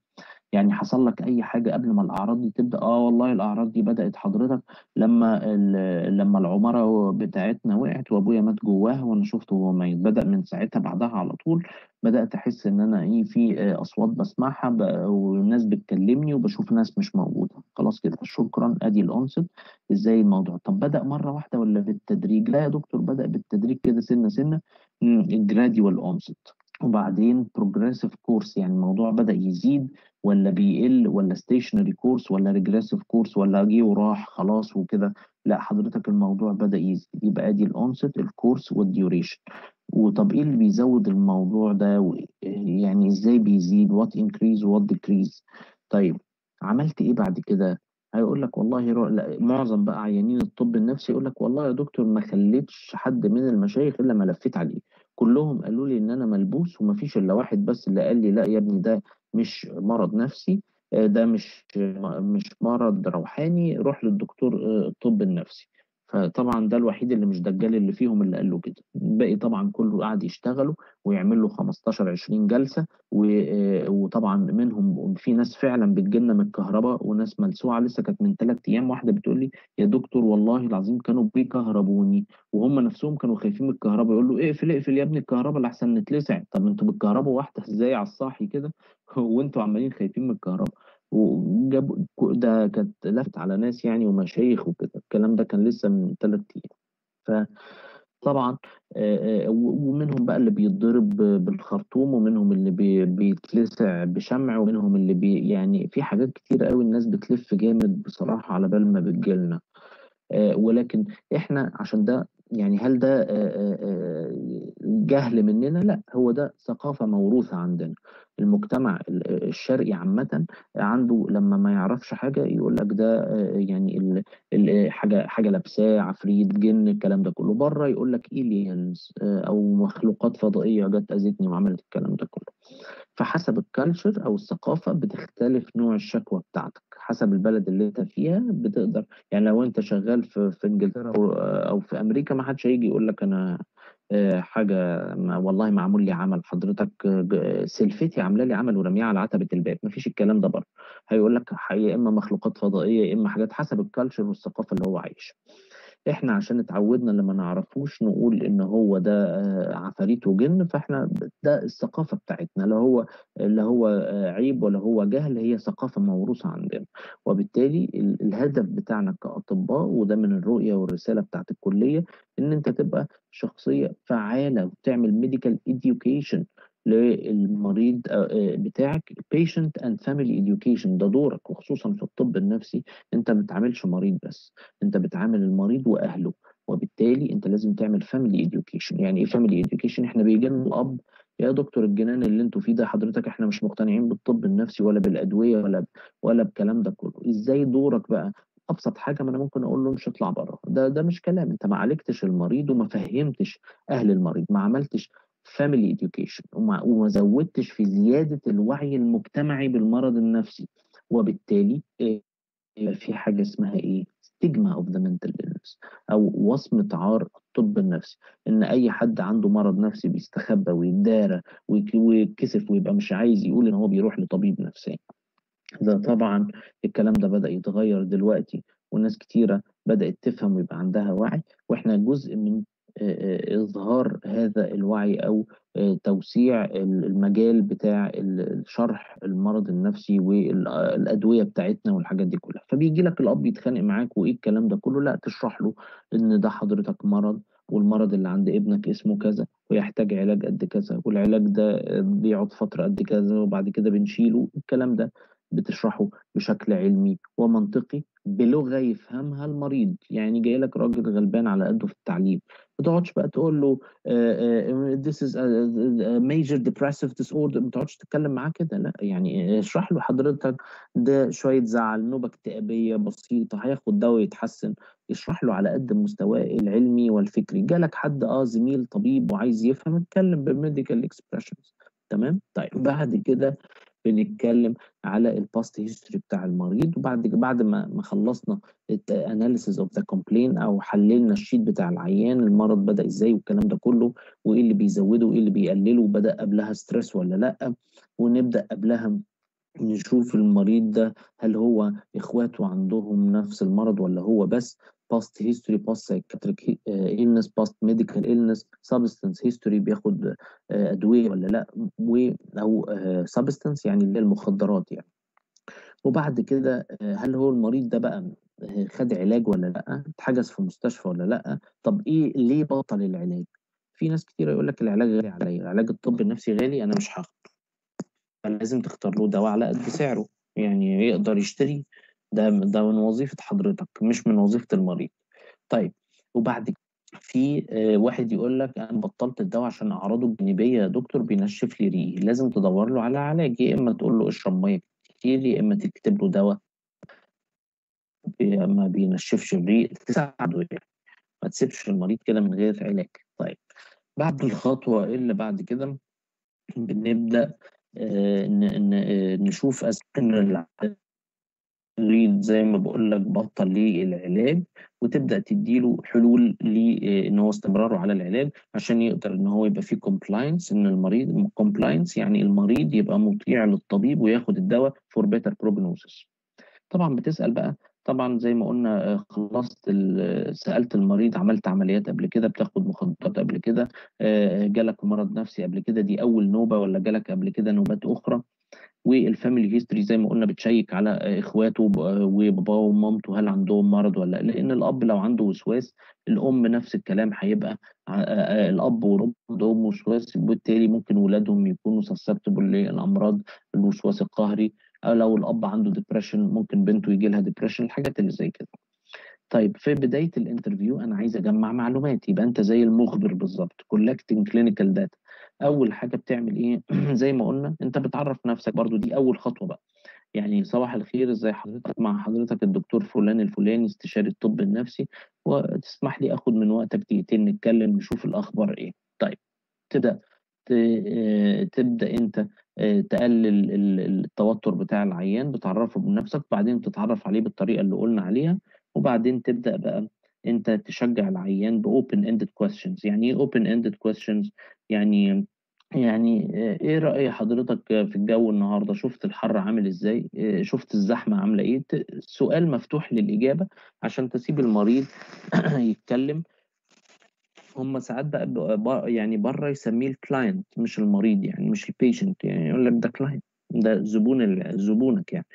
يعني حصل لك اي حاجه قبل ما الاعراض دي تبدا؟ اه والله الاعراض دي بدات حضرتك لما العماره بتاعتنا وقعت وابويا مات جواها وانا شفته وهو ميت. بدا من ساعتها بعدها على طول بدات احس ان انا ايه في اصوات بسمعها والناس بتكلمني وبشوف ناس مش موجوده. خلاص كده شكرا، ادي الانست. ازاي الموضوع؟ طب بدا مره واحده ولا بالتدريج؟ لا يا دكتور، بدا بالتدريج كده سنه سنه، جراديوال اونست. وبعدين بروجريسيف كورس، يعني الموضوع بدأ يزيد ولا بيقل، ولا ستيشنري كورس ولا ريجريسيف كورس ولا جه وراح خلاص وكده. لا حضرتك الموضوع بدأ يزيد. يبقى ادي الأونست، الكورس، والديوريشن. وطب ايه اللي بيزود الموضوع ده يعني ازاي بيزيد؟ وات انكريز وات ديكريز. طيب عملت ايه بعد كده؟ هيقول لك والله لا، معظم بقى عيانين الطب النفسي يقول لك والله يا دكتور ما خليتش حد من المشايخ الا ما لفيت عليه. كلهم قالوا لي ان انا ملبوس، ومفيش الا واحد بس اللي قال لي لا يا ابني ده مش مرض نفسي، ده مش مرض روحاني، روح للدكتور الطب النفسي. فطبعا ده الوحيد اللي مش دجال اللي فيهم اللي قال له كده. الباقي طبعا كله قاعد يشتغلوا ويعمل له 15 20 جلسة وطبعا منهم في ناس فعلا بتجيلنا من الكهرباء وناس ملسوعة. لسه كانت من 3 ايام واحدة بتقول لي يا دكتور والله العظيم كانوا بيكهربوني وهم نفسهم كانوا خايفين من الكهرباء، يقول له اقفل اقفل يا ابني الكهرباء لحسن نتلسع. طب انتوا بالكهرباء واحده ازاي على الصاحي كده وانتوا عمالين خايفين من الكهرباء؟ وجابوا ده كانت لفت على ناس يعني ومشايخ وكده. الكلام ده كان لسه من 3 ايام. فطبعا ومنهم بقى اللي بيتضرب بالخرطوم، ومنهم اللي بيتلسع بشمع، ومنهم اللي يعني في حاجات كتير قوي الناس بتلف جامد بصراحة على بال ما بتجيلنا. ولكن احنا عشان ده يعني هل ده جهل مننا؟ لا، هو ده ثقافة موروثة عندنا. المجتمع الشرقي عامة عنده لما ما يعرفش حاجة يقول لك ده يعني حاجة لابساه عفريت جن، الكلام ده كله. بره يقول لك إيليانز أو مخلوقات فضائية جت أذتني وعملت الكلام ده كله. فحسب الكالتشر او الثقافه بتختلف نوع الشكوى بتاعتك. حسب البلد اللي انت فيها بتقدر، يعني لو انت شغال في انجلترا او في امريكا ما حدش هيجي يقول لك انا حاجه والله معمول لي عمل حضرتك سلفتي عامله لي عمل ورميها على عتبه الباب. ما فيش الكلام ده بره. هيقول لك يا اما مخلوقات فضائيه يا اما حاجات حسب الكالتشر والثقافه اللي هو عايش. احنا عشان اتعودنا لما نعرفوش نقول ان هو ده عفاريت وجن، فاحنا ده الثقافة بتاعتنا. لا هو عيب ولا هو جهل، هي ثقافة موروثة عندنا. وبالتالي الهدف بتاعنا كأطباء، وده من الرؤية والرسالة بتاعت الكلية، ان انت تبقى شخصية فعالة وتعمل ميديكال education للمريض بتاعك. patient and family education ده دورك. وخصوصا في الطب النفسي انت ما بتعاملش مريض بس، انت بتعامل المريض واهله. وبالتالي انت لازم تعمل فاميلي اديوكيشن. يعني ايه فاميلي اديوكيشن؟ احنا بيجي لنا الاب يا دكتور الجنان اللي انتوا فيه ده حضرتك احنا مش مقتنعين بالطب النفسي ولا بالادويه ولا بالكلام ده كله. ازاي دورك بقى؟ ابسط حاجه ما انا ممكن اقول له مش اطلع بره. ده مش كلام. انت ما عالجتش المريض وما فهمتش اهل المريض، ما عملتش فاميلي اديوكيشن، وما زودتش في زياده الوعي المجتمعي بالمرض النفسي. وبالتالي يبقى في حاجة اسمها إيه؟ stigma of the mental illness، أو وصمة عار الطب النفسي. إن أي حد عنده مرض نفسي بيستخبى ويتدارى ويتكسف ويبقى مش عايز يقول إن هو بيروح لطبيب نفساني. ده طبعا الكلام ده بدأ يتغير دلوقتي، وناس كتيرة بدأت تفهم ويبقى عندها وعي. وإحنا جزء من إظهار هذا الوعي أو توسيع المجال بتاع شرح المرض النفسي والأدوية بتاعتنا والحاجات دي كلها. فبيجي لك الأب يتخانق معاك وإيه الكلام ده كله؟ لا، تشرح له إن ده حضرتك مرض، والمرض اللي عند ابنك اسمه كذا ويحتاج علاج قد كذا، والعلاج ده بيقعد فترة قد كذا وبعد كده بنشيله. الكلام ده بتشرحه بشكل علمي ومنطقي بلغة يفهمها المريض. يعني جاي لك راجل غلبان على قده في التعليم، ما تقعدش بقى تقول له this is a major depressive disorder. ما تقعدش تتكلم معاه كده، لا. يعني اشرح له حضرتك ده شوية زعل، نوبة اكتئابية بسيطة، هياخد دواء يتحسن. اشرح له على قد مستواه العلمي والفكري. جالك حد زميل طبيب وعايز يفهم، اتكلم بالميديكال اكسبريشنز. تمام. طيب بعد كده بنتكلم على الباست هيستوري بتاع المريض. وبعد ما خلصنا اناليسيز اوف ذا كومبلين او حللنا الشيت بتاع العيان، المرض بدأ ازاي والكلام ده كله، وايه اللي بيزوده وايه اللي بيقلله، وبدأ قبلها ستريس ولا لا، ونبدأ قبلها نشوف المريض ده هل هو إخواته عندهم نفس المرض ولا هو بس past history past psychiatric illness past medical illness substance history بياخد أدوية ولا لا أو substance يعني اللي هي المخدرات يعني. وبعد كده هل هو المريض ده بقى خد علاج ولا لا، اتحجز في مستشفى ولا لا، طب ايه ليه بطل العلاج. في ناس كتير يقول لك العلاج غالي عليا، العلاج الطبي النفسي غالي انا مش هاخده. لازم تختار له دواء على قد سعره يعني يقدر يشتري. ده من وظيفة حضرتك مش من وظيفة المريض. طيب وبعد كده في واحد يقول لك انا بطلت الدواء عشان اعراضه الجانبيه يا دكتور بينشف لي ريقي، لازم تدور له على علاج، يا اما تقول له اشرب ميه كتير يا اما تكتب له دواء ما بينشفش الريق تساعده يعني، ما تسيبش المريض كده من غير علاج. طيب بعد الخطوه اللي بعد كده بنبدا نشوف ان المريض زي ما بقول لك بطل ليه العلاج، وتبدأ تديله حلول لان هو استمراره على العلاج عشان يقدر ان هو يبقى فيه كومبلاينس، ان المريض كومبلاينس يعني المريض يبقى مطيع للطبيب وياخد الدواء فور بيتر بروجنوسيس. طبعا بتسأل بقى، طبعا زي ما قلنا خلصت سألت المريض عملت عمليات قبل كده، بتاخد مخدرات قبل كده، جالك مرض نفسي قبل كده دي أول نوبة ولا جالك قبل كده نوبات أخرى. والفاميلي هيستوري زي ما قلنا بتشيك على اخواته وباباه ومامته هل عندهم مرض ولا لا، لان الاب لو عنده وسواس الام نفس الكلام هيبقى الاب والام عندهم وسواس، وبالتالي ممكن ولادهم يكونوا سسبتبل للامراض الوسواس القهري. أو لو الاب عنده ديبريشن ممكن بنته يجي لها ديبريشن، الحاجات اللي زي كده. طيب في بداية الانترفيو أنا عايز أجمع معلومات، يبقى أنت زي المخبر بالظبط collecting clinical data. أول حاجة بتعمل إيه؟ زي ما قلنا أنت بتعرف نفسك، برضو دي أول خطوة بقى. يعني صباح الخير ازي حضرتك، مع حضرتك الدكتور فلان الفلاني استشاري الطب النفسي، وتسمح لي اخد من وقتك دقيقتين نتكلم نشوف الاخبار ايه. طيب تبدأ تبدأ انت تقلل التوتر بتاع العيان، بتعرفه بنفسك بعدين تتعرف عليه بالطريقة اللي قلنا عليها. وبعدين تبدأ بقى انت تشجع العيان بopen ended questions. يعني ايه open ended questions؟ يعني ايه رأي حضرتك في الجو النهارده؟ شفت الحر عامل ازاي؟ شفت الزحمة عاملة ايه؟ سؤال مفتوح للإجابة عشان تسيب المريض يتكلم. هم ساعات بقى يعني بره يسميه الكلاينت مش المريض، يعني مش البيشنت، يعني يقول لك ده كلاينت، ده زبونك يعني.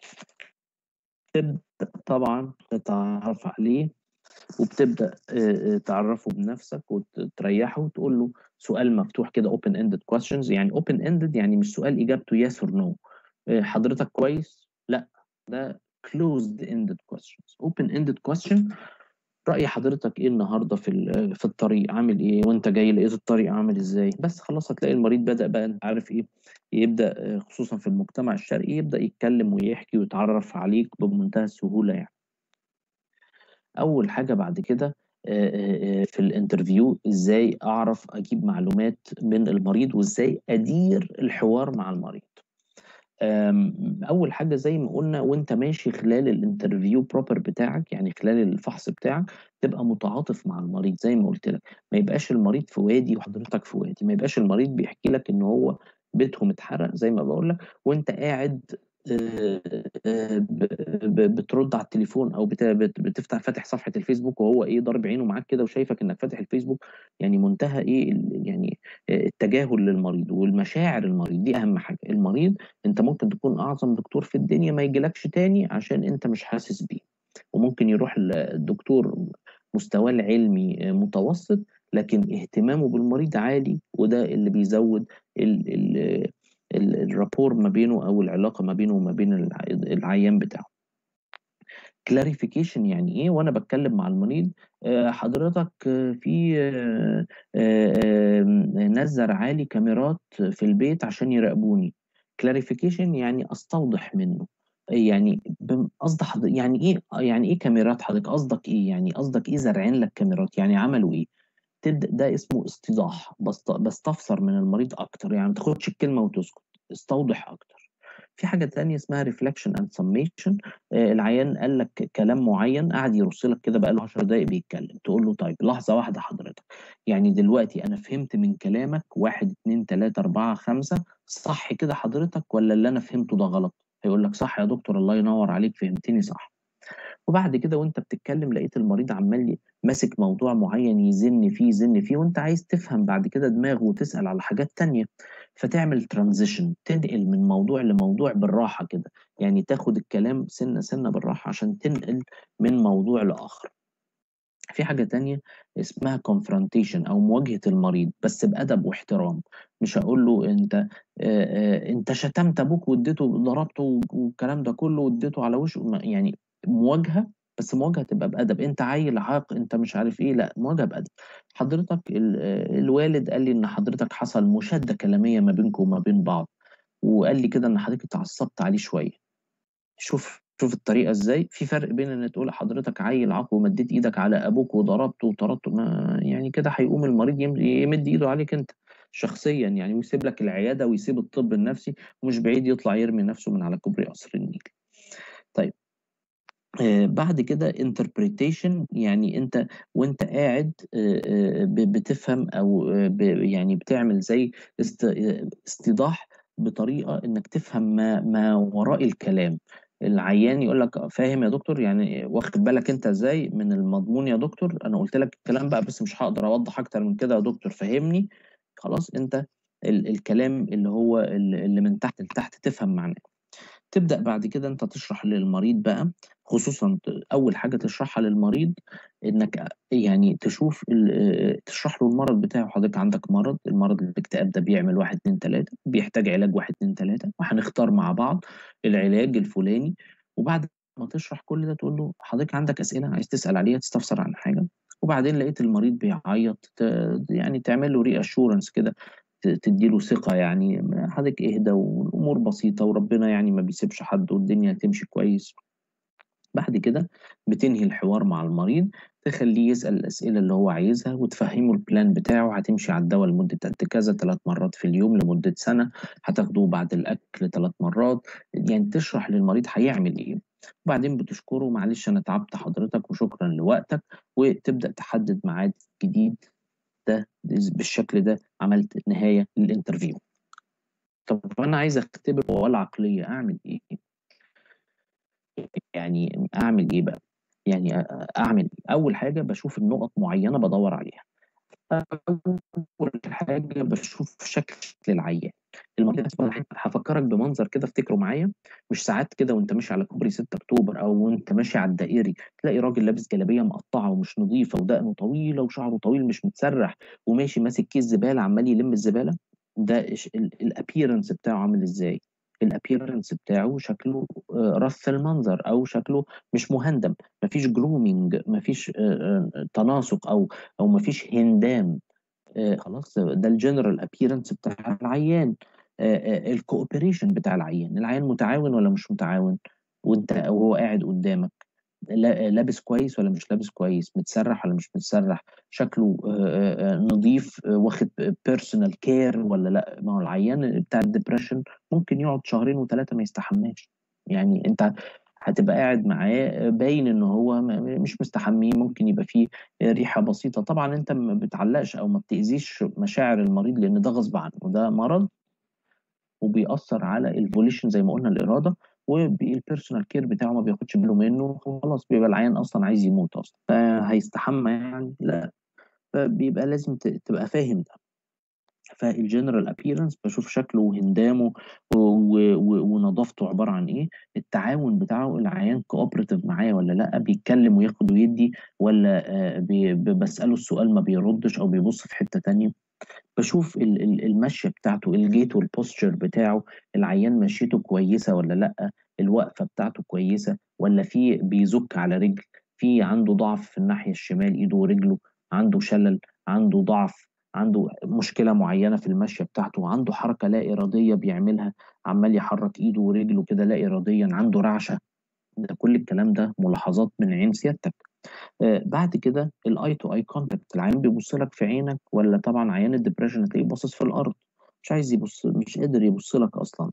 تبدأ طبعا تتعرف عليه وبتبدأ تعرفه بنفسك وتريحه وتقول له سؤال مفتوح كده open ended questions. يعني open ended يعني مش سؤال إجابته yes or no. حضرتك كويس؟ لا، ده closed ended questions. open ended question رأي حضرتك ايه النهارده في الطريق عامل ايه، وانت جاي لقيت الطريق عامل ازاي، بس خلاص هتلاقي المريض بدأ بقى انت عارف ايه يبدأ خصوصا في المجتمع الشرقي يبدأ يتكلم ويحكي ويتعرف عليك بمنتهى السهولة يعني. اول حاجة بعد كده في الانترفيو ازاي اعرف اجيب معلومات من المريض وازاي ادير الحوار مع المريض. اول حاجه زي ما قلنا وانت ماشي خلال الانترفيو بروبر بتاعك، يعني خلال الفحص بتاعك تبقى متعاطف مع المريض زي ما قلت لك. ما يبقاش المريض في وادي وحضرتك في وادي، ما يبقاش المريض بيحكي لك ان هو بيتهم اتحرق زي ما بقول لك وانت قاعد بترد على التليفون او بتفتح فاتح صفحه الفيسبوك وهو ايه ضارب عينه معاك كده وشايفك انك فاتح الفيسبوك. يعني منتهى ايه يعني التجاهل للمريض والمشاعر المريض دي اهم حاجه. المريض انت ممكن تكون اعظم دكتور في الدنيا ما يجيلكش تاني عشان انت مش حاسس بيه، وممكن يروح الدكتور مستواه العلمي متوسط لكن اهتمامه بالمريض عالي، وده اللي بيزود ال ال الرابور ما بينه او العلاقه ما بينه وما بين العيان بتاعه. كلاريفيكيشن يعني ايه وانا بتكلم مع المريض؟ حضرتك في ناس زرعالي كاميرات في البيت عشان يراقبوني. كلاريفيكيشن يعني استوضح منه، يعني يعني ايه يعني ايه كاميرات حضرتك قصدك ايه، يعني قصدك ايه زارعين لك كاميرات يعني عملوا ايه. تبدأ ده اسمه استيضاح، بستفسر من المريض اكتر، يعني ما تاخدش الكلمة وتسكت، استوضح اكتر. في حاجه تانية اسمها ريفلكشن اند سميشن. العيان قال لك كلام معين، قعد يرص لك كده بقى له 10 دقائق بيتكلم، تقول له طيب لحظه واحده حضرتك، يعني دلوقتي انا فهمت من كلامك 1 2 3 4 5، صح كده حضرتك ولا اللي انا فهمته ده غلط؟ هيقول لك صح يا دكتور، الله ينور عليك، فهمتني صح. وبعد كده وانت بتتكلم لقيت المريض عمال ماسك موضوع معين يزن فيه يزن فيه، وانت عايز تفهم بعد كده دماغه وتسأل على حاجات تانية، فتعمل ترانزيشن، تنقل من موضوع لموضوع بالراحة كده، يعني تاخد الكلام سنة سنة بالراحة عشان تنقل من موضوع لآخر. في حاجة تانية اسمها confrontation أو مواجهة المريض، بس بأدب واحترام. مش هقول له أنت شتمت أبوك واديته ضربته والكلام ده كله واديته على وشه، يعني مواجهة، بس مواجهة تبقى بأدب. أنت عيل عاق، أنت مش عارف إيه، لا، مواجهة بأدب. حضرتك الوالد قال لي إن حضرتك حصل مشادة كلامية ما بينكم وما بين بعض، وقال لي كده إن حضرتك اتعصبت عليه شوية. شوف الطريقه ازاي. في فرق بين ان تقول حضرتك عيل عاق ومديت ايدك على ابوك وضربته وطردته، ما يعني كده هيقوم المريض يمد ايده عليك انت شخصيا يعني، ويسيب لك العياده ويسيب الطب النفسي، ومش بعيد يطلع يرمي نفسه من على كوبري قصر النيل. طيب بعد كده interpretation، يعني انت وانت قاعد بتفهم او يعني بتعمل زي استيضاح بطريقة انك تفهم ما وراء الكلام. العيان يقول لك فاهم يا دكتور، يعني واخد بالك انت ازاي من المضمون يا دكتور، انا قلت لك الكلام بقى بس مش هقدر اوضح اكتر من كده يا دكتور، فهمني. خلاص انت الكلام اللي هو اللي من تحت لتحت تفهم معناه. تبدأ بعد كده انت تشرح للمريض بقى، خصوصا اول حاجة تشرحها للمريض انك يعني تشوف تشرح له المرض بتاعه. حضرتك عندك مرض، المرض الاكتئاب ده بيعمل 1 2 3، بيحتاج علاج 1 2 3، وهنختار مع بعض العلاج الفلاني. وبعد ما تشرح كل ده تقول له حضرتك عندك أسئلة عايز تسأل عليها، تستفسر عن حاجة. وبعدين لقيت المريض بيعيط، يعني تعمل له ري اشورنس كده، تديله ثقة، يعني حضرتك اهدى والأمور بسيطة وربنا يعني ما بيسيبش حد والدنيا هتمشي كويس. بعد كده بتنهي الحوار مع المريض، تخليه يسأل الأسئلة اللي هو عايزها، وتفهمه البلان بتاعه، هتمشي على الدواء لمدة قد كذا، 3 مرات في اليوم لمدة سنة، هتاخده بعد الأكل 3 مرات، يعني تشرح للمريض هيعمل إيه. وبعدين بتشكره، معلش أنا تعبت حضرتك وشكرا لوقتك، وتبدأ تحدد ميعاد جديد. ده بالشكل ده عملت نهاية للانترفيو. طب انا عايز اختبر القوى العقليه، اعمل ايه؟ يعني اعمل ايه بقى؟ يعني اعمل إيه؟ اول حاجه بشوف النقط معينه بدور عليها. اول حاجه بشوف شكل العيان. المريض هفكرك بمنظر كده، افتكره معايا. مش ساعات كده وانت ماشي على كوبري 6 اكتوبر او وانت ماشي على الدائري، تلاقي راجل لابس جلابيه مقطعه ومش نظيفه ودقنه طويله وشعره طويل مش متسرح، وماشي ماسك كيس زباله عمال يلم الزباله؟ ده الابييرنس بتاعه عامل ازاي؟ الابييرنس بتاعه شكله رث المنظر، او شكله مش مهندم، مفيش جرومينج، مفيش تناسق، او مفيش هندام. خلاص، ده الجنرال ابييرنس بتاع العيان. الكوبريشن بتاع العيان متعاون ولا مش متعاون، وهو قاعد قدامك، لابس كويس ولا مش لابس كويس، متسرح ولا مش متسرح، شكله نظيف، واخد بيرسونال كير ولا لا. ما هو العيان بتاع الدبريشن ممكن يقعد 2 3 ما يستحماش، يعني انت هتبقى قاعد معاه باين ان هو مش مستحمي، ممكن يبقى فيه ريحة بسيطة. طبعا انت ما بتعلقش او ما بتأذيش مشاعر المريض لان ده غصب عنه، ده مرض وبيأثر على الفوليشن زي ما قلنا، الإرادة، والبيرسونال كير بتاعه ما بياخدش باله منه، خلاص بيبقى العيان أصلا عايز يموت أصلا، فهيستحمى يعني؟ لا. فبيبقى لازم تبقى فاهم ده. فالجنرال ابييرنس بشوف شكله وهندامه ونظافته عباره عن ايه، التعاون بتاعه، العيان كوبريتيف معايا ولا لا، بيتكلم وياخد ويدي، ولا بسأله السؤال ما بيردش او بيبص في حته تانية. بشوف المشية بتاعته، الجيت والبوستشر بتاعه، العيان مشيته كويسة ولا لأ، الوقفة بتاعته كويسة ولا في بيزك على رجل، في عنده ضعف في الناحية الشمال إيده ورجله، عنده شلل، عنده ضعف، عنده مشكلة معينة في المشية بتاعته، عنده حركة لا إرادية بيعملها، عمال يحرك إيده ورجله كده لا إراديا، عنده رعشة. ده كل الكلام ده ملاحظات من عين سيادتك. بعد كده الاي تو اي كونتاكت، العيان بيبص لك في عينك ولا؟ طبعا عيان الدبريشن هتلاقيه باصص في الارض، مش عايز يبص، مش قادر يبص لك اصلا.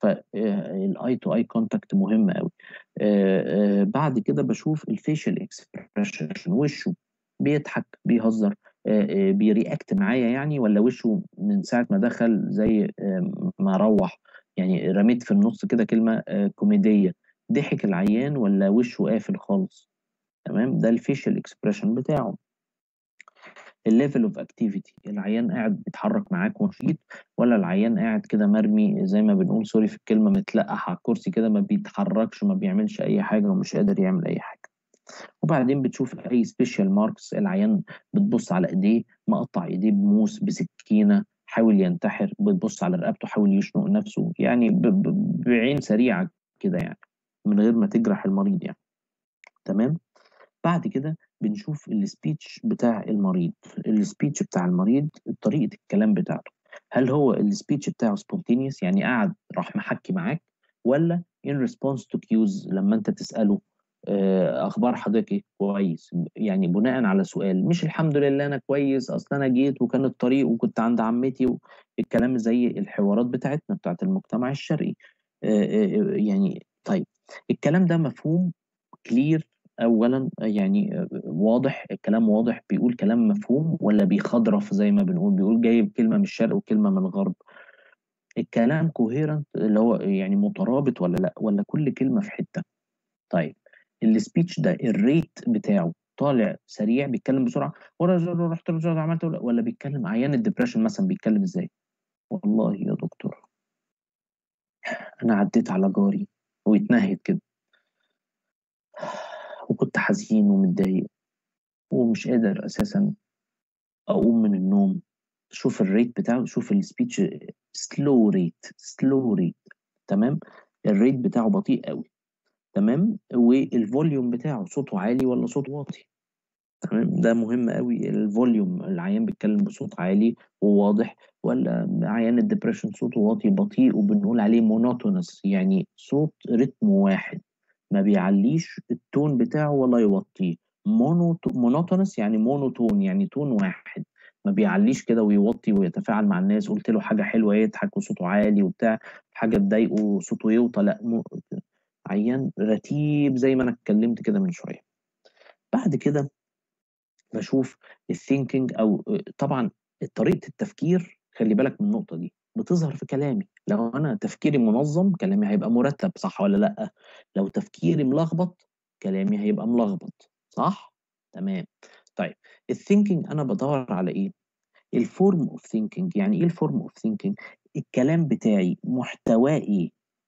فالاي تو اي كونتاكت مهم قوي. بعد كده بشوف الفيشل اكسبريشن، وشه بيضحك بيهزر، بيرياكت معايا يعني، ولا وشه من ساعة ما دخل زي ما روح، يعني رميت في النص كده كلمة كوميدية، ضحك العيان ولا وشه قافل خالص. تمام، ده الفيشل اكسبريشن بتاعه. الليفل اوف اكتيفيتي، العيان قاعد بيتحرك معاك ونشيط، ولا العيان قاعد كده مرمي زي ما بنقول سوري في الكلمة متلقح على الكرسي كده، ما بيتحركش ما بيعملش اي حاجة ومش قادر يعمل اي حاجة. وبعدين بتشوف اي سبيشال ماركس، العيان بتبص على ايديه مقطع ايديه بموس بسكينه، حاول ينتحر، بتبص على رقبته حاول يشنق نفسه، يعني بعين سريعه كده يعني، من غير ما تجرح المريض يعني. تمام. بعد كده بنشوف السبيتش بتاع المريض. السبيتش بتاع المريض طريقه الكلام بتاعته، هل هو السبيتش بتاعه سبونتينيوس يعني قاعد راح محكي معاك، ولا in response to cues لما انت تسأله اخبار حضرتك إيه؟ كويس، يعني بناء على سؤال، مش الحمد لله انا كويس اصل انا جيت وكان الطريق وكنت عند عمتي، الكلام زي الحوارات بتاعتنا بتاعت المجتمع الشرقي. يعني طيب، الكلام ده مفهوم كلير اولا يعني، واضح الكلام، واضح بيقول كلام مفهوم، ولا بيخضرف زي ما بنقول، بيقول جايب كلمة من الشرق وكلمة من الغرب. الكلام كوهيرنت اللي هو يعني مترابط ولا لا، ولا كل كلمة في حتة. طيب السبيتش ده الريت بتاعه طالع سريع بيتكلم بسرعه، ورا رحت عملت، ولا بيتكلم عيان الدبريشن مثلا بيتكلم ازاي؟ والله يا دكتور انا عديت على جاري ويتنهد كده، وكنت حزين ومتضايق ومش قادر اساسا اقوم من النوم. شوف الريت بتاعه، شوف السبيتش، سلو ريت. تمام، الريت بتاعه بطيء قوي. تمام، والفوليوم بتاعه صوته عالي ولا صوته واطي. تمام، ده مهم قوي، الفوليوم، العيان بيتكلم بصوت عالي وواضح، ولا عيان الدبريشن صوته واطي بطيء وبنقول عليه مونوتونس، يعني صوت رتم واحد ما بيعليش التون بتاعه ولا يوطيه. مونوتونس يعني مونوتون، يعني تون واحد ما بيعليش كده ويوطي ويتفاعل مع الناس، قلت له حاجة حلوة يضحك وصوته عالي وبتاع، حاجة تضايقه صوته يوطى، لا عيان رتيب زي ما انا اتكلمت كده من شوية. بعد كده بشوف الثينكينج، او طبعا طريقه التفكير، خلي بالك من النقطه دي بتظهر في كلامي. لو انا تفكيري منظم كلامي هيبقى مرتب، صح ولا لا؟ لو تفكيري ملخبط كلامي هيبقى ملخبط، صح؟ تمام. طيب الثينكينج انا بدور على ايه؟ الفورم اوف ثينكينج. يعني ايه الفورم اوف ثينكينج؟ الكلام بتاعي محتواه ايه؟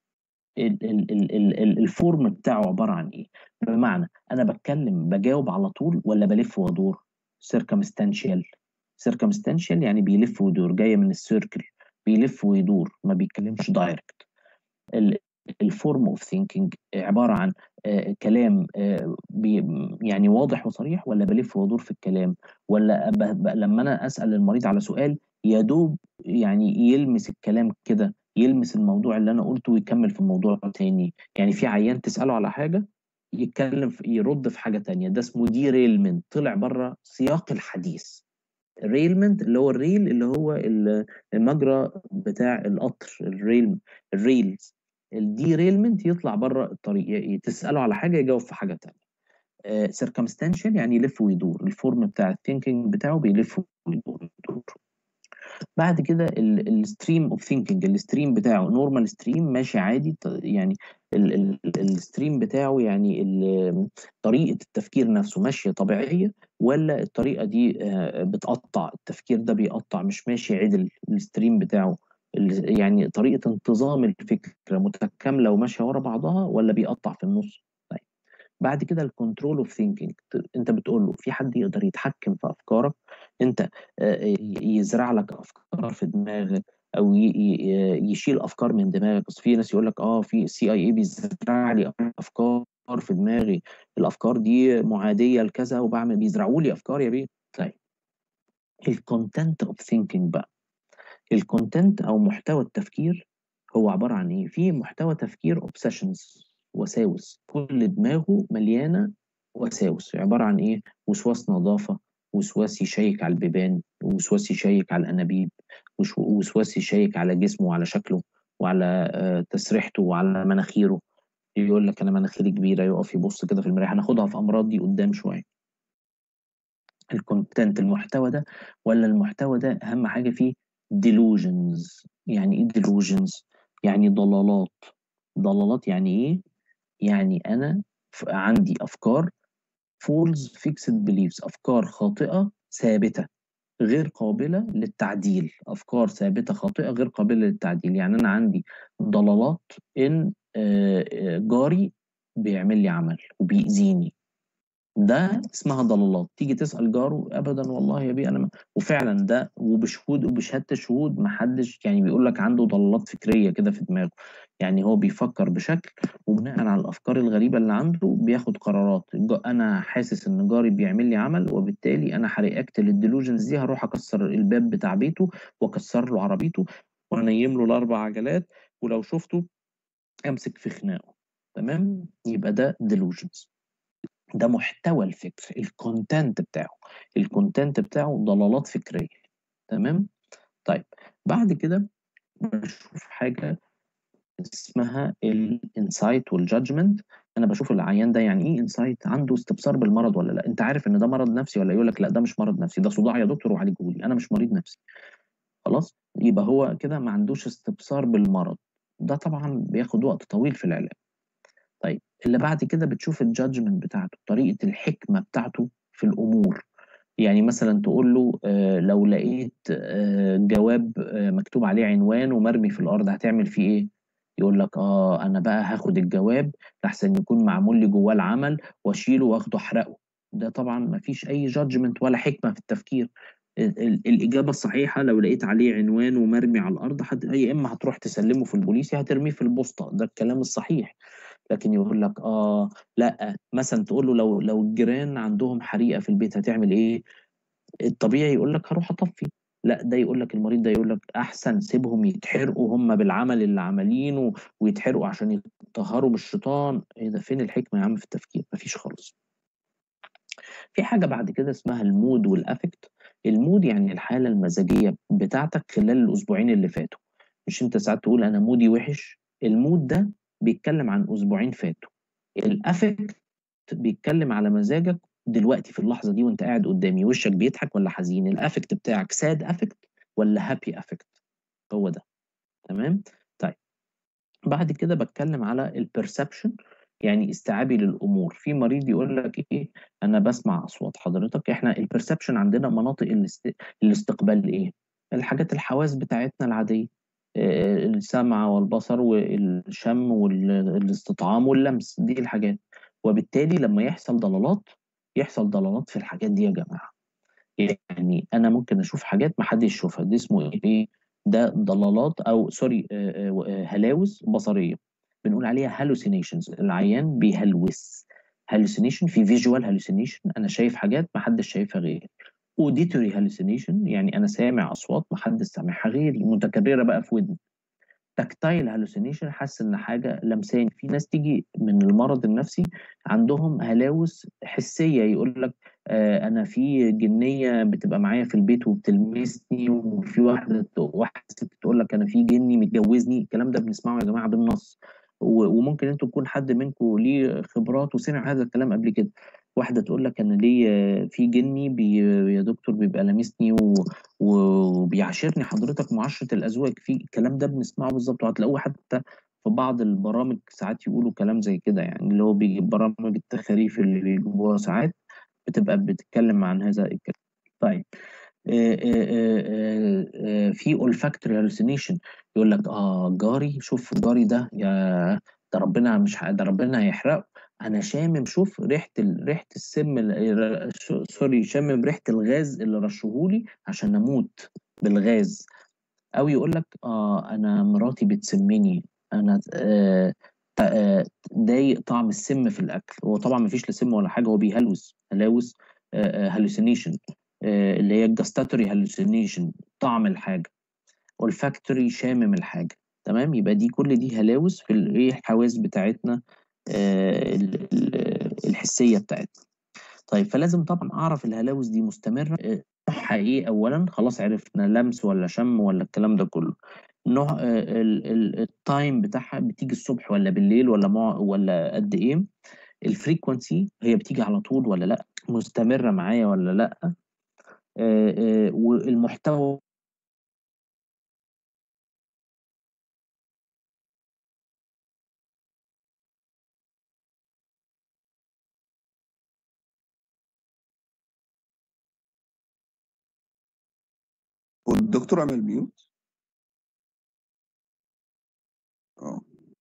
الفورم بتاعه عبارة عن ايه؟ بمعنى انا بتكلم بجاوب على طول ولا بلف وادور؟ circumstantial. circumstantial يعني بيلف ويدور، جاية من السيركل، بيلف ويدور ما بيتكلمش دايركت. الفورم اوف ثينكينج عبارة عن كلام يعني واضح وصريح، ولا بلف وادور في الكلام، ولا لما انا اسأل المريض على سؤال يا دوب يعني يلمس الكلام كده، يلمس الموضوع اللي انا قلته ويكمل في موضوع تاني. يعني في عيان تسأله على حاجة يتكلم يرد في حاجة تانية، ده اسمه دي ريلمنت، طلع بره سياق الحديث. الريلمنت اللي هو الريل، اللي هو المجرى بتاع القطر، الريلز. الديريلمنت يطلع بره الطريق، تسأله على حاجة يجاوب في حاجة تانية. سيركمستانشال يعني يلف ويدور، الفورم بتاع الثينكينج بتاعه بيلف ويدور. بعد كده الستريم اوف ثينكينج، الستريم بتاعه نورمال ستريم ماشي عادي، يعني الستريم بتاعه يعني طريقة التفكير نفسه ماشية طبيعية، ولا الطريقة دي بتقطع، التفكير ده بيقطع مش ماشي عدل الستريم بتاعه، يعني طريقة انتظام الفكرة متكاملة وماشية ورا بعضها، ولا بيقطع في النص. طيب بعد كده الكنترول اوف ثينكينج، انت بتقول له في حد يقدر يتحكم في افكارك، انت يزرع لك افكار في دماغك، او يشيل افكار من دماغك. بس في ناس يقول لك في سي اي اي بيزرع لي افكار في دماغي، الافكار دي معاديه لكذا وبعمل، بيزرعوا لي افكار يا بيه. طيب الكونتنت اوف ثينكينج بقى، الكونتنت او محتوى التفكير هو عباره عن ايه؟ في محتوى تفكير اوبسيشنز، وساوس، كل دماغه مليانه وساوس، عباره عن ايه؟ وسواس نظافه، وسواس يشيك على البيبان، وسواس يشيك على الانابيب، وسواس يشيك على جسمه وعلى شكله، وعلى تسريحته وعلى مناخيره. يقول لك انا مناخيري كبيره، يقف يبص كده في المرايه. هناخدها في امراض دي قدام شويه. الكونتنت، المحتوى ده، ولا المحتوى ده اهم حاجه فيه delusions. يعني ايه delusions؟ يعني ضلالات. ضلالات يعني ايه؟ يعني انا عندي افكار false fixed beliefs، افكار خاطئه ثابته غير قابله للتعديل. افكار ثابته خاطئه غير قابله للتعديل. يعني انا عندي ضلالات ان جاري بيعمل لي عمل وبيأذيني. ده اسمها ضلالات. تيجي تسأل جاره، ابدا والله يا بيه انا وفعلا ده، وبشهود وبشهاده الشهود ما حدش يعني بيقول لك عنده ضلالات فكريه كده في دماغه. يعني هو بيفكر بشكل، وبناء على الافكار الغريبه اللي عنده بياخد قرارات. انا حاسس ان جاري بيعمل لي عمل، وبالتالي انا هرياكت للديلوجنز دي، هروح اكسر الباب بتاع بيته واكسر له عربيته وانيم له الاربع عجلات، ولو شفته امسك في خناقه. تمام؟ يبقى ده delusions. ده محتوى الفكر، الكونتنت بتاعه. الكونتنت بتاعه ضلالات فكرية. تمام؟ طيب، بعد كده بشوف حاجة اسمها الانسايت والجادجمنت. انا بشوف العيان ده يعني ايه انسايت، عنده استبصار بالمرض ولا لا. انت عارف ان ده مرض نفسي ولا يقول لك لا ده مش مرض نفسي، ده صداع يا دكتور وعالجهولي، انا مش مريض نفسي. خلاص، يبقى هو كده ما عندوش استبصار بالمرض. ده طبعا بياخد وقت طويل في العلاج. طيب، اللي بعد كده بتشوف الجادجمنت بتاعته، طريقة الحكمة بتاعته في الأمور. يعني مثلا تقول له لو لقيت جواب مكتوب عليه عنوان ومرمي في الأرض هتعمل فيه إيه؟ يقول لك أنا بقى هاخد الجواب لحسن يكون معمول لي جواه العمل وأشيله وأخده أحرقه. ده طبعا مفيش أي جادجمنت ولا حكمة في التفكير. الإجابة الصحيحة لو لقيت عليه عنوان ومرمي على الأرض يا إما هتروح تسلمه في البوليس يا هترميه في البوسطة. ده الكلام الصحيح. لكن يقول لك لا، مثلا تقول له لو الجيران عندهم حريقه في البيت هتعمل ايه؟ الطبيعي يقول لك هروح اطفي. لا، ده يقول لك المريض ده يقول لك احسن سيبهم يتحرقوا هم بالعمل اللي عاملينه، ويتحرقوا عشان يتطهروا بالشيطان. ايه ده؟ فين الحكمه يا عم في التفكير؟ مفيش خالص. في حاجه بعد كده اسمها المود والافكت. المود يعني الحاله المزاجيه بتاعتك خلال الاسبوعين اللي فاتوا. مش انت ساعات تقول انا مودي وحش؟ المود ده بيتكلم عن اسبوعين فاتوا. الافكت بيتكلم على مزاجك دلوقتي في اللحظه دي وانت قاعد قدامي، وشك بيضحك ولا حزين؟ الافكت بتاعك ساد افكت ولا هابي افكت؟ هو ده. تمام؟ طيب، بعد كده بتكلم على البرسبشن، يعني استيعابي للامور. في مريض يقول لك ايه؟ انا بسمع اصوات. حضرتك احنا البرسبشن عندنا مناطق الاستقبال ايه؟ الحاجات الحواس بتاعتنا العاديه، السمع والبصر والشم والاستطعام واللمس، دي الحاجات. وبالتالي لما يحصل ضلالات في الحاجات دي يا جماعه. يعني انا ممكن اشوف حاجات ما حدش يشوفها، دي اسمه ايه؟ ده ضلالات او سوري هلاوس بصريه. بنقول عليها hallucinations. العيان بيهلوس. hallucination في visual hallucination، انا شايف حاجات ما حدش شايفها غيري. auditory hallucination يعني انا سامع اصوات ما حدش سامعها غيري متكرره بقى في ودني. تكتايل هالوسينيشن، حاسس ان حاجه لمساني. في ناس تيجي من المرض النفسي عندهم هلاوس حسيه، يقول لك انا في جنيه بتبقى معايا في البيت وبتلمسني، وفي واحده ست تقول لك انا في جني متجوزني. الكلام ده بنسمعه يا جماعه بالنص. وممكن انتوا تكون حد منكم ليه خبرات وسمع هذا الكلام قبل كده. واحده تقول لك انا ليه في جني يا دكتور بيبقى لامسني وبيعاشرني. حضرتك معاشرة الأزواج، في الكلام ده بنسمعه بالظبط، وهتلاقوه حتى في بعض البرامج ساعات يقولوا كلام زي كده. يعني اللي هو بيجي برامج التخاريف اللي بيجيبوها ساعات بتبقى بتتكلم عن هذا الكلام. طيب، في olfactory hallucination. يقول لك جاري، شوف جاري ده، يا ده ربنا مش ده ربنا هيحرقه. انا شامم، شوف ريحه السم سوري، شامم ريحه الغاز اللي رشهولي عشان اموت بالغاز. او يقول لك انا مراتي بتسمني، انا ضايق طعم السم في الاكل. هو طبعا مفيش لا سم ولا حاجه، هو هلاوس هالوسينيشن، اللي هي الجاستاتوري هالوسينيشن، طعم الحاجه. والفاكتوري شامم الحاجه. تمام؟ يبقى كل دي هلاوس في الايه الحواس بتاعتنا، الحسيه بتاعتنا. طيب، فلازم طبعا اعرف الهلاوس دي مستمره نوعها ايه. اولا خلاص عرفنا لمس ولا شم ولا الكلام ده كله. نوع التايم بتاعها بتيجي الصبح ولا بالليل ولا قد ايه. الفريكونسي هي بتيجي على طول ولا لا، مستمرة معايا ولا لا. والمحتوى. والدكتور عمل ميوت. اه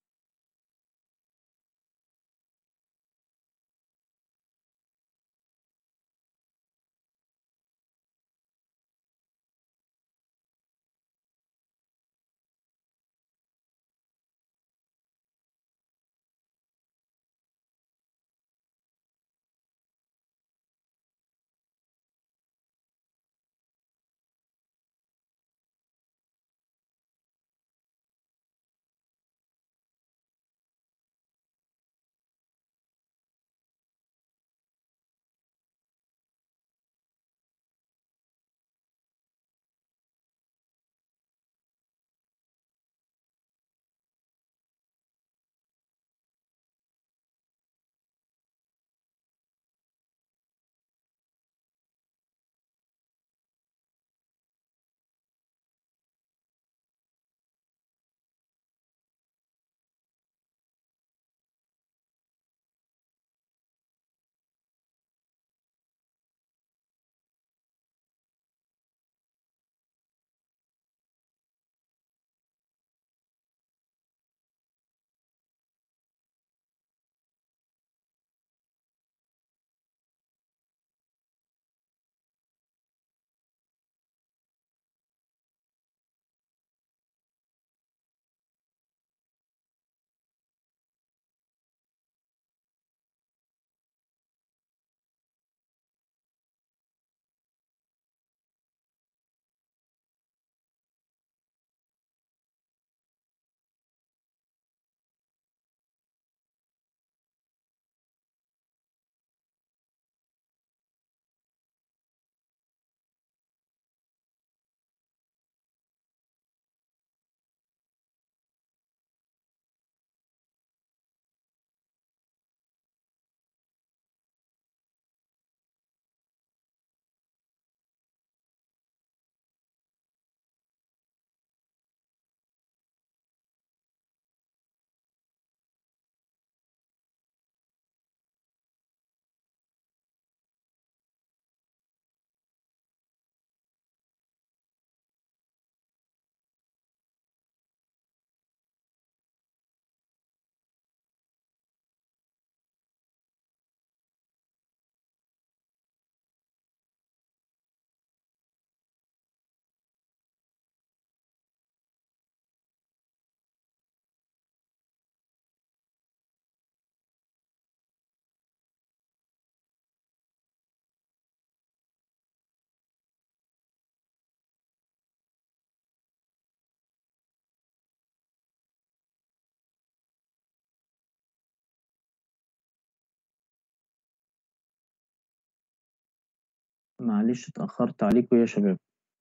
معلش اتأخرت عليكم يا شباب.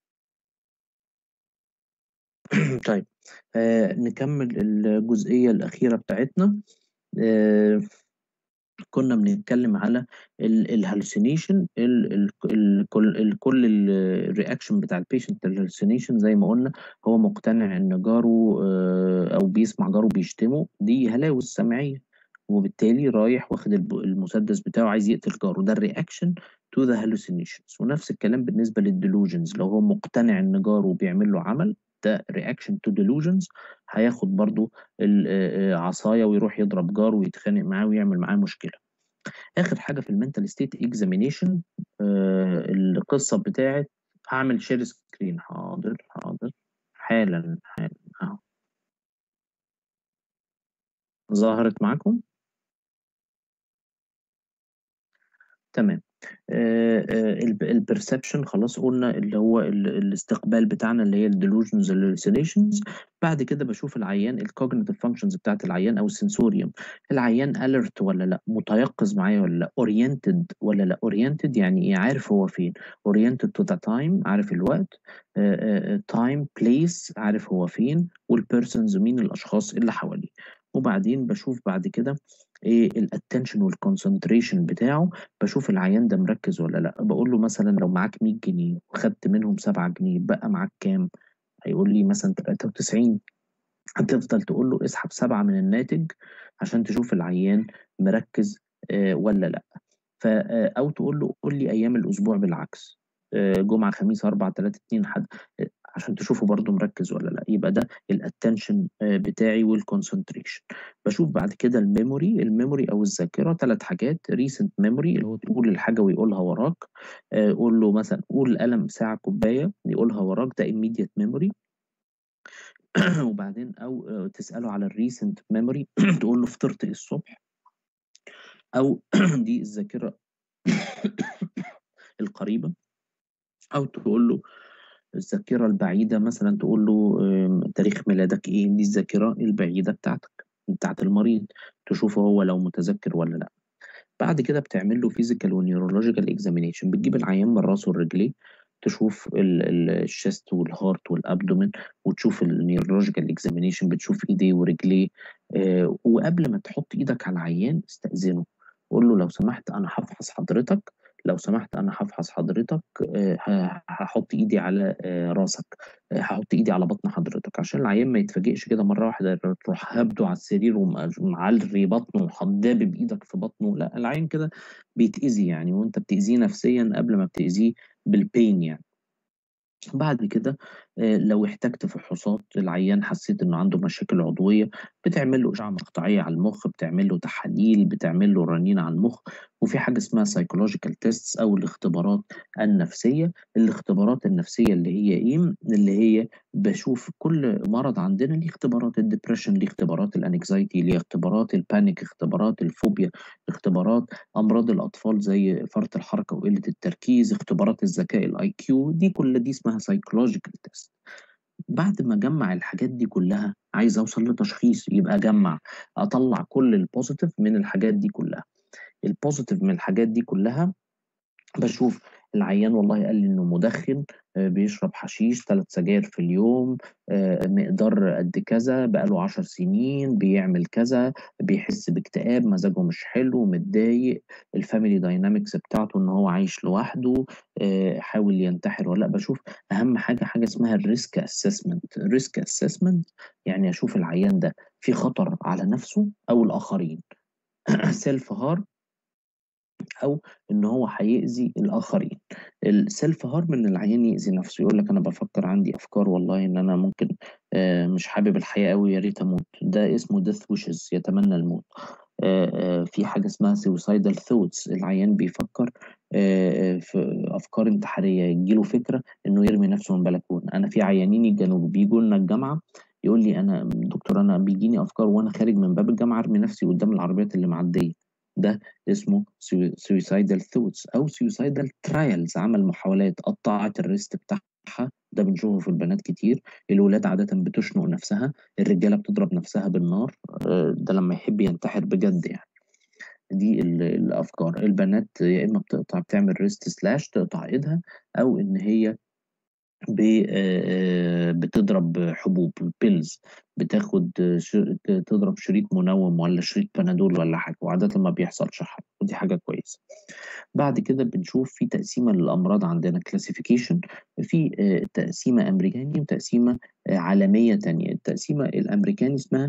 طيب، نكمل الجزئية الأخيرة بتاعتنا. آه كنا بنتكلم على الهلوسينيشن. كل الرياكشن بتاع البيشنت الهلوسينيشن زي ما قلنا، هو مقتنع ان جاره او بيسمع جاره بيشتمه، دي هلاوس سمعيه، وبالتالي رايح واخد المسدس بتاعه عايز يقتل جاره. ده الرياكشن تو ذا هلوسينيشنز. ونفس الكلام بالنسبه للديلوجنز، لو هو مقتنع ان جاره بيعمل له عمل، ده رياكشن تو ديلوجنز. هياخد برضو عصايه ويروح يضرب جاره ويتخانق معاه ويعمل معاه مشكله. اخر حاجه في المنتال ستيت اكزامينيشن، القصه بتاعت. هعمل شير سكرين. حاضر حاضر، حالا حالا اهو. ظهرت معاكم؟ تمام. البرسبشن خلاص قلنا اللي هو الاستقبال بتاعنا اللي هي الديلوجنز الهلوسينيشنز. بعد كده بشوف العيان الكوجنيتيف فانكشنز بتاعت العيان او السنسوريوم. العيان اليرت ولا لا، متيقظ معايا ولا لا، اورينتد ولا لا. اورينتد يعني ايه؟ عارف هو فين. اورينتد تو ذا تايم، عارف الوقت. تايم بليس، عارف هو فين. والبيرسونز، مين الاشخاص اللي حواليه. وبعدين بشوف بعد كده ايه الاتنشن والكونسنتريشن بتاعه. بشوف العيان ده مركز ولا لا. بقول له مثلا لو معاك 100 جنيه وخدت منهم 7 جنيه بقى معاك كام؟ هيقول لي مثلا 93. هتفضل تقول له اسحب 7 من الناتج عشان تشوف العيان مركز ولا لا. او تقول له قول لي ايام الاسبوع بالعكس، جمعه خميس اربع ثلاث اتنين حد، عشان تشوفه برضه مركز ولا لا. يبقى ده الاتنشن بتاعي والكونسنتريشن. بشوف بعد كده الميموري او الذاكره. 3 حاجات: ريسنت ميموري اللي هو تقول الحاجه ويقولها وراك. قول له مثلا قول قلم ساعه كوبايه يقولها وراك، ده immediate memory. وبعدين او تساله على الريسنت ميموري تقول له فطرت ايه الصبح. او دي الذاكره القريبه. او تقول له الذاكرة البعيدة، مثلا تقول له تاريخ ميلادك ايه. دي الذاكرة البعيدة بتاعتك، بتاعت المريض، تشوفه هو لو متذكر ولا لا. بعد كده بتعمل له فيزيكال ونيورولوجيكال اكزامينيشن. بتجيب العيان من راسه ورجليه، تشوف الشيست والهارت والابدومين، وتشوف النيورولوجيكال اكزامينيشن، بتشوف ايديه ورجليه. وقبل ما تحط ايدك على العيان استأذنه، قول له لو سمحت انا هفحص حضرتك، لو سمحت انا هفحص حضرتك. هحط ايدي على راسك، هحط ايدي على بطن حضرتك، عشان العيان ما يتفاجئش كده مره واحده تروح هبده على السرير ومعلري بطنه وحداب بايدك في بطنه. لا، العيان كده بيتأذي يعني، وانت بتأذيه نفسيا قبل ما بتأذيه بالبين يعني. بعد كده لو احتجت فحوصات العيان، حسيت انه عنده مشاكل عضويه، بتعمل له اشعه مقطعيه على المخ، بتعمل له تحاليل، بتعمل له رنين على المخ. وفي حاجه اسمها سايكولوجيكال تيستس او الاختبارات النفسيه. الاختبارات النفسيه اللي هي ايه؟ اللي هي بشوف كل مرض عندنا ليه اختبارات. الدبريشن ليه اختبارات، الانكزايتي ليه اختبارات، البانيك اختبارات، الفوبيا اختبارات، امراض الاطفال زي فرط الحركه وقله التركيز، اختبارات الذكاء الاي كيو. دي كل دي اسمها سايكولوجيكال تيست. بعد ما اجمع الحاجات دي كلها عايز اوصل لتشخيص، يبقى اجمع اطلع كل البوزيتيف من الحاجات دي كلها. البوزيتيف من الحاجات دي كلها بشوف العيان والله قال لي انه مدخن، بيشرب حشيش 3 سجاير في اليوم، مقدار قد كذا، بقاله 10 سنين بيعمل كذا، بيحس باكتئاب، مزاجه مش حلو، متضايق، الفاميلي داينامكس بتاعته ان هو عايش لوحده، حاول ينتحر ولا لا. بشوف اهم حاجه اسمها الريسك اسسمنت. الريسك اسسمنت يعني اشوف العيان ده في خطر على نفسه او الاخرين، سيلف هارم، او ان هو هيأذي الاخرين. السيلف هارم ان العيان يأذي نفسه، يقول لك انا بفكر، عندي افكار والله ان انا ممكن مش حابب الحياة قوي، يا ريت اموت. ده اسمه death wishes، يتمنى الموت. في حاجة اسمها suicidal thoughts، العيان بيفكر في افكار انتحارية، يجيله فكرة انه يرمي نفسه من بلكونة. انا في عيانين الجنوب بيجوا لنا الجامعة يقول لي انا دكتور، انا بيجيني افكار وانا خارج من باب الجامعة ارمي نفسي قدام العربيات اللي معدية. ده اسمه suicidal thoughts او suicidal trials، عمل محاولات، قطعت الريست بتاعها. ده بنشوفه في البنات كتير. الولاد عادة بتشنق نفسها، الرجالة بتضرب نفسها بالنار، ده لما يحب ينتحر بجد يعني. دي الأفكار. البنات يا إما بتقطع، بتعمل ريست سلاش، تقطع إيدها، أو إن هي بتضرب حبوب بيلز، بتاخد تضرب شريط منوم ولا شريط بنادول ولا حاجة، وعادة ما بيحصلش حاجة، ودي حاجة كويسة. بعد كده بنشوف في تقسيمة للأمراض، عندنا كلاسيفيكيشن، في تقسيمة أمريكاني وتقسيمة عالمية تانية. التقسيمة الأمريكاني اسمها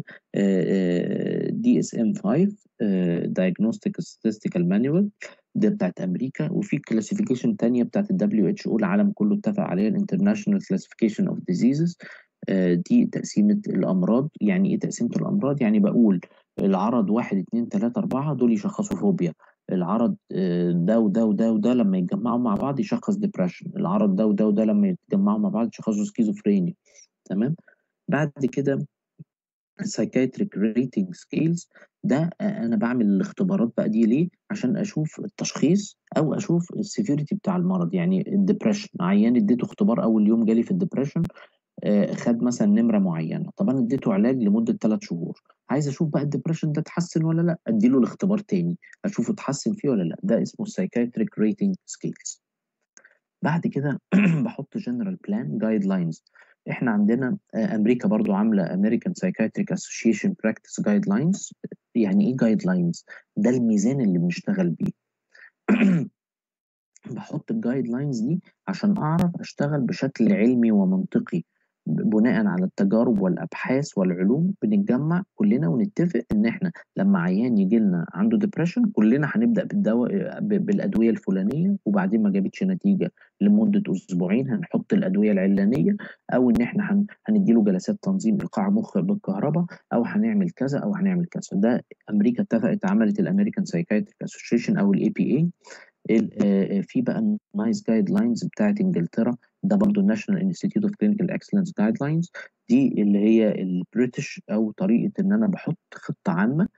DSM-5 Diagnostic Statistical Manual، ده بتاعت أمريكا. وفي كلاسيفيكيشن تانية بتاعت ال WHO، العالم كله اتفق عليها، ال International Classification of Diseases. دي تقسيمة الأمراض. يعني إيه تقسيمة الأمراض؟ يعني بقول العرض 1 2 3 4 دول يشخصوا فوبيا، العرض ده وده وده وده لما يتجمعوا مع بعض يشخص ديبرشن، العرض ده وده وده لما يتجمعوا مع بعض يشخصوا سكيزوفرينيا. تمام. بعد كده السايكايتريك ريتنج سكيلز ده انا بعمل الاختبارات بقى دي ليه؟ عشان اشوف التشخيص او اشوف السيفيريتي بتاع المرض. يعني الدبريشن، عيان اديته اختبار اول يوم جالي في الدبريشن، خد مثلا نمره معينه، طب انا اديته علاج لمده 3 شهور، عايز اشوف بقى الدبريشن ده اتحسن ولا لا، اديله الاختبار تاني اشوفه اتحسن فيه ولا لا. ده اسمه السايكايتريك ريتنج سكيلز. بعد كده بحط جنرال بلان جايد لاينز. احنا عندنا امريكا برضو عامله امريكان سايكايتريك اسوشيشن براكتس جايد لاينز. يعني ايه جايد لاينز؟ ده الميزان اللي بنشتغل بيه. بحط الجايد لاينز دي عشان اعرف اشتغل بشكل علمي ومنطقي بناء على التجارب والابحاث والعلوم. بنتجمع كلنا ونتفق ان احنا لما عيان يجي لنا عنده ديبريشن كلنا هنبدا بالدواء بالادويه الفلانيه، وبعدين ما جابتش نتيجه لمده اسبوعين هنحط الادويه العلانيه، او ان احنا هنديله جلسات تنظيم ايقاع مخ بالكهرباء، او هنعمل كذا او هنعمل كذا. ده امريكا اتفقت، عملت الامريكان سايكايتريك اسوشيشن او الاي بي اي. في بقى النايس جايد لاينز بتاعت انجلترا، ده برضو الناشونال انستيتيوت اوف كلينيكال اكسلنس جايد لاينز. دي اللي هي البريتش، او طريقه ان انا بحط خطه عامه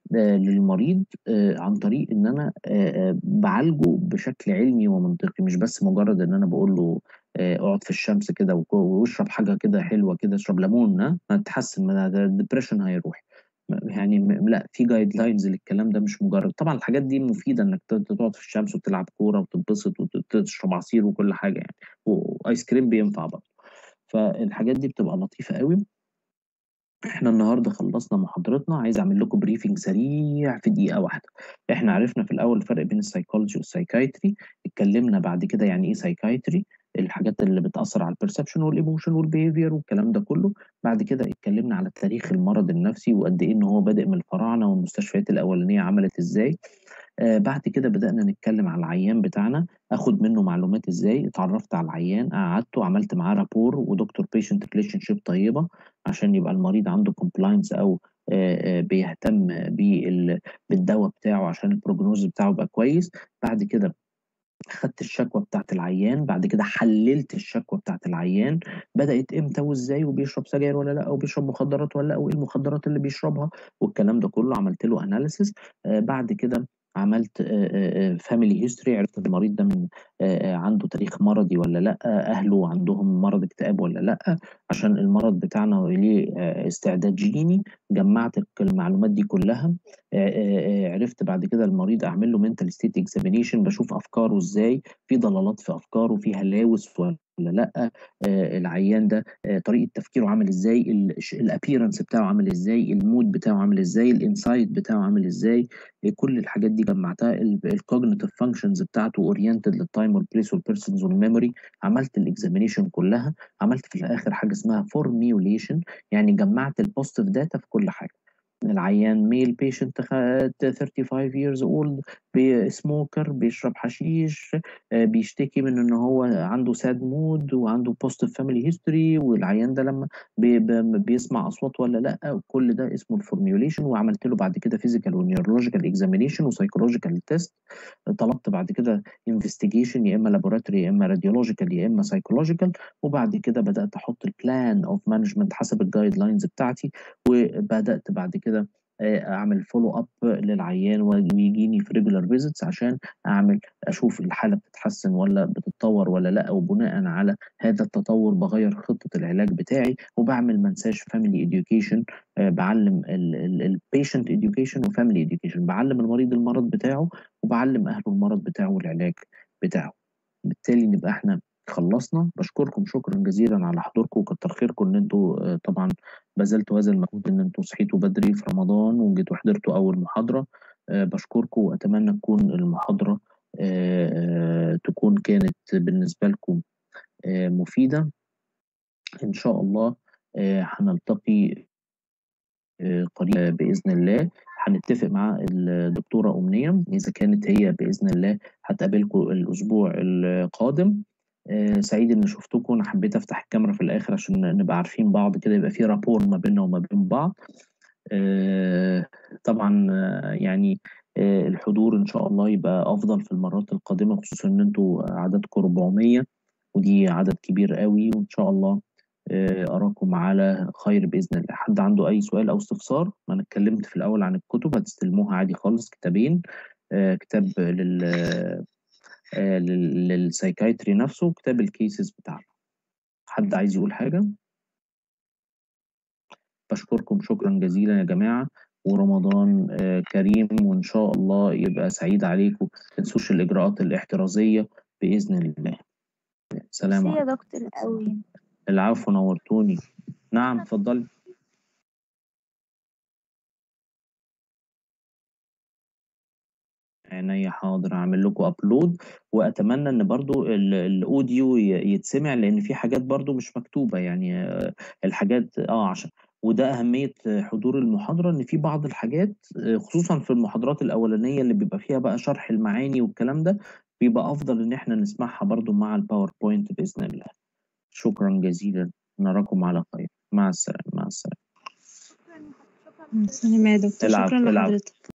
للمريض عن طريق ان انا بعالجه بشكل علمي ومنطقي، مش بس مجرد ان انا بقول له اقعد في الشمس كده واشرب حاجه كده حلوه كده، اشرب ليمون هتحسن من الدبريشن هيروح. يعني لا، في جايد لاينز للكلام ده، مش مجرد. طبعا الحاجات دي مفيده انك تقعد في الشمس وتلعب كوره وتتبسط وتشرب عصير وكل حاجه يعني، وايس كريم بينفع برضه. فالحاجات دي بتبقى لطيفه قوي. احنا النهارده خلصنا محاضرتنا، عايز اعمل لكم بريفنج سريع في دقيقة واحدة. احنا عرفنا في الاول الفرق بين السايكولوجي والسايكايتري، اتكلمنا بعد كده يعني ايه سايكايتري، الحاجات اللي بتأثر على البرسبشن والايموشن والبيهيفير والكلام ده كله. بعد كده اتكلمنا على تاريخ المرض النفسي وقد ايه ان هو بادئ من الفراعنة والمستشفيات الاولانية عملت ازاي. بعد كده بدأنا نتكلم على العيان بتاعنا، اخد منه معلومات ازاي، اتعرفت على العيان، قعدته عملت معاه رابور ودكتور بيشنت ريليشن شيب طيبة عشان يبقى المريض عنده كومبلاينس، او بيهتم بالدواء بتاعه عشان البروجنوز بتاعه يبقى كويس. بعد كده خدت الشكوى بتاعت العيان، بعد كده حللت الشكوى بتاعت العيان، بدأت امتى وازاي، وبيشرب سجاير ولا لا، او بيشرب مخدرات ولا لا، وايه المخدرات اللي بيشربها، والكلام ده كله عملت له اناليسيس. بعد كده عملت فاميلي هيستوري، عرفت المريض ده من عنده تاريخ مرضي ولا لا، اهله عندهم مرض اكتئاب ولا لا، عشان المرض بتاعنا ليه استعداد جيني. جمعت المعلومات دي كلها. عرفت بعد كده المريض اعمل له منتال ستيت اكزامينيشن، بشوف افكاره ازاي، في ضلالات في افكاره، في هلاوس ولا لا، العيان ده طريقه تفكيره عامل ازاي، الابييرنس بتاعه عامل ازاي، المود بتاعه عامل ازاي، الانسايت بتاعه عامل ازاي. كل الحاجات دي جمعتها. الكوجنيتيف فانكشنز بتاعته اورينتد للتايم والبليس والبيرسونز والميموري. عملت الاكزامينيشن كلها. عملت في الاخر حاجه اسمها فورميوليشن، يعني جمعت البوزيتيف داتا في كل حاجه. العيان ميل بيشنت 35 years old، سموكر، بيشرب حشيش، بيشتكي من ان هو عنده ساد مود وعنده بوزيتيف فاميلي هيستوري، والعيان ده لما بيسمع اصوات ولا لا. كل ده اسمه الفورميوليشن. وعملت له بعد كده فيزيكال ونيورولوجيكال اكزامينيشن وسايكولوجيكال تيست. طلبت بعد كده انفستيجيشن، يا اما لابوراتوري يا اما راديولوجيكال يا اما سايكولوجيكال. وبعد كده بدات احط البلان اوف مانجمنت حسب الجايد لاينز بتاعتي. وبدات بعد كده اعمل فولو اب للعيان ويجيني في ريجولار فيزيتس عشان اشوف الحاله بتتحسن ولا بتتطور ولا لا، وبناء على هذا التطور بغير خطه العلاج بتاعي. وبعمل منساش فاميلي اديوكيشن، بعلم البيشنت اديوكيشن وفاميلي اديوكيشن، بعلم المريض المرض بتاعه وبعلم اهله المرض بتاعه والعلاج بتاعه. بالتالي نبقى احنا خلصنا. بشكركم شكرا جزيلا على حضوركم، وكتر خيركم ان انتوا طبعا بذلتوا هذا المجهود، ان انتوا صحيتوا بدري في رمضان وجيتوا حضرتوا اول محاضرة. بشكركم، واتمنى تكون المحاضرة تكون كانت بالنسبة لكم مفيدة. ان شاء الله هنلتقي قريب بإذن الله. هنتفق مع الدكتورة أمنية إذا كانت هي بإذن الله هتقابلكم الأسبوع القادم. سعيد إن شفتكم. أنا حبيت أفتح الكاميرا في الآخر عشان نبقى عارفين بعض كده، يبقى في رابور ما بيننا وما بين بعض. طبعا يعني الحضور إن شاء الله يبقى أفضل في المرات القادمة، خصوصا إن أنتوا عددكم 400 ودي عدد كبير قوي. وإن شاء الله أراكم على خير بإذن الله. حد عنده أي سؤال أو استفسار؟ ما أنا اتكلمت في الأول عن الكتب، هتستلموها عادي خالص، كتابين، كتاب للسايكايتري نفسه وكتاب الكيسز بتاعنا. حد عايز يقول حاجة؟ بشكركم شكرا جزيلا يا جماعة، ورمضان كريم، وإن شاء الله يبقى سعيد عليكم. ما تنسوش الإجراءات الاحترازية بإذن الله. سلام ميرسي يا عليكم. دكتور قوي. العفو، نورتوني. نعم اتفضلي. عينيا حاضر، هعمل لكم ابلود، واتمنى ان برضو الاوديو يتسمع، لان في حاجات برضو مش مكتوبة يعني، الحاجات عشان، وده اهمية حضور المحاضرة، ان في بعض الحاجات خصوصا في المحاضرات الاولانية اللي بيبقى فيها بقى شرح المعاني والكلام ده، بيبقى افضل ان احنا نسمعها برضو مع الباوربوينت باذن الله. شكرا جزيلا، نراكم على خير، مع السلامة. مع السلامة. شكرا. سلام يا دكتور، شكرا العفو العفو. لحضرتك.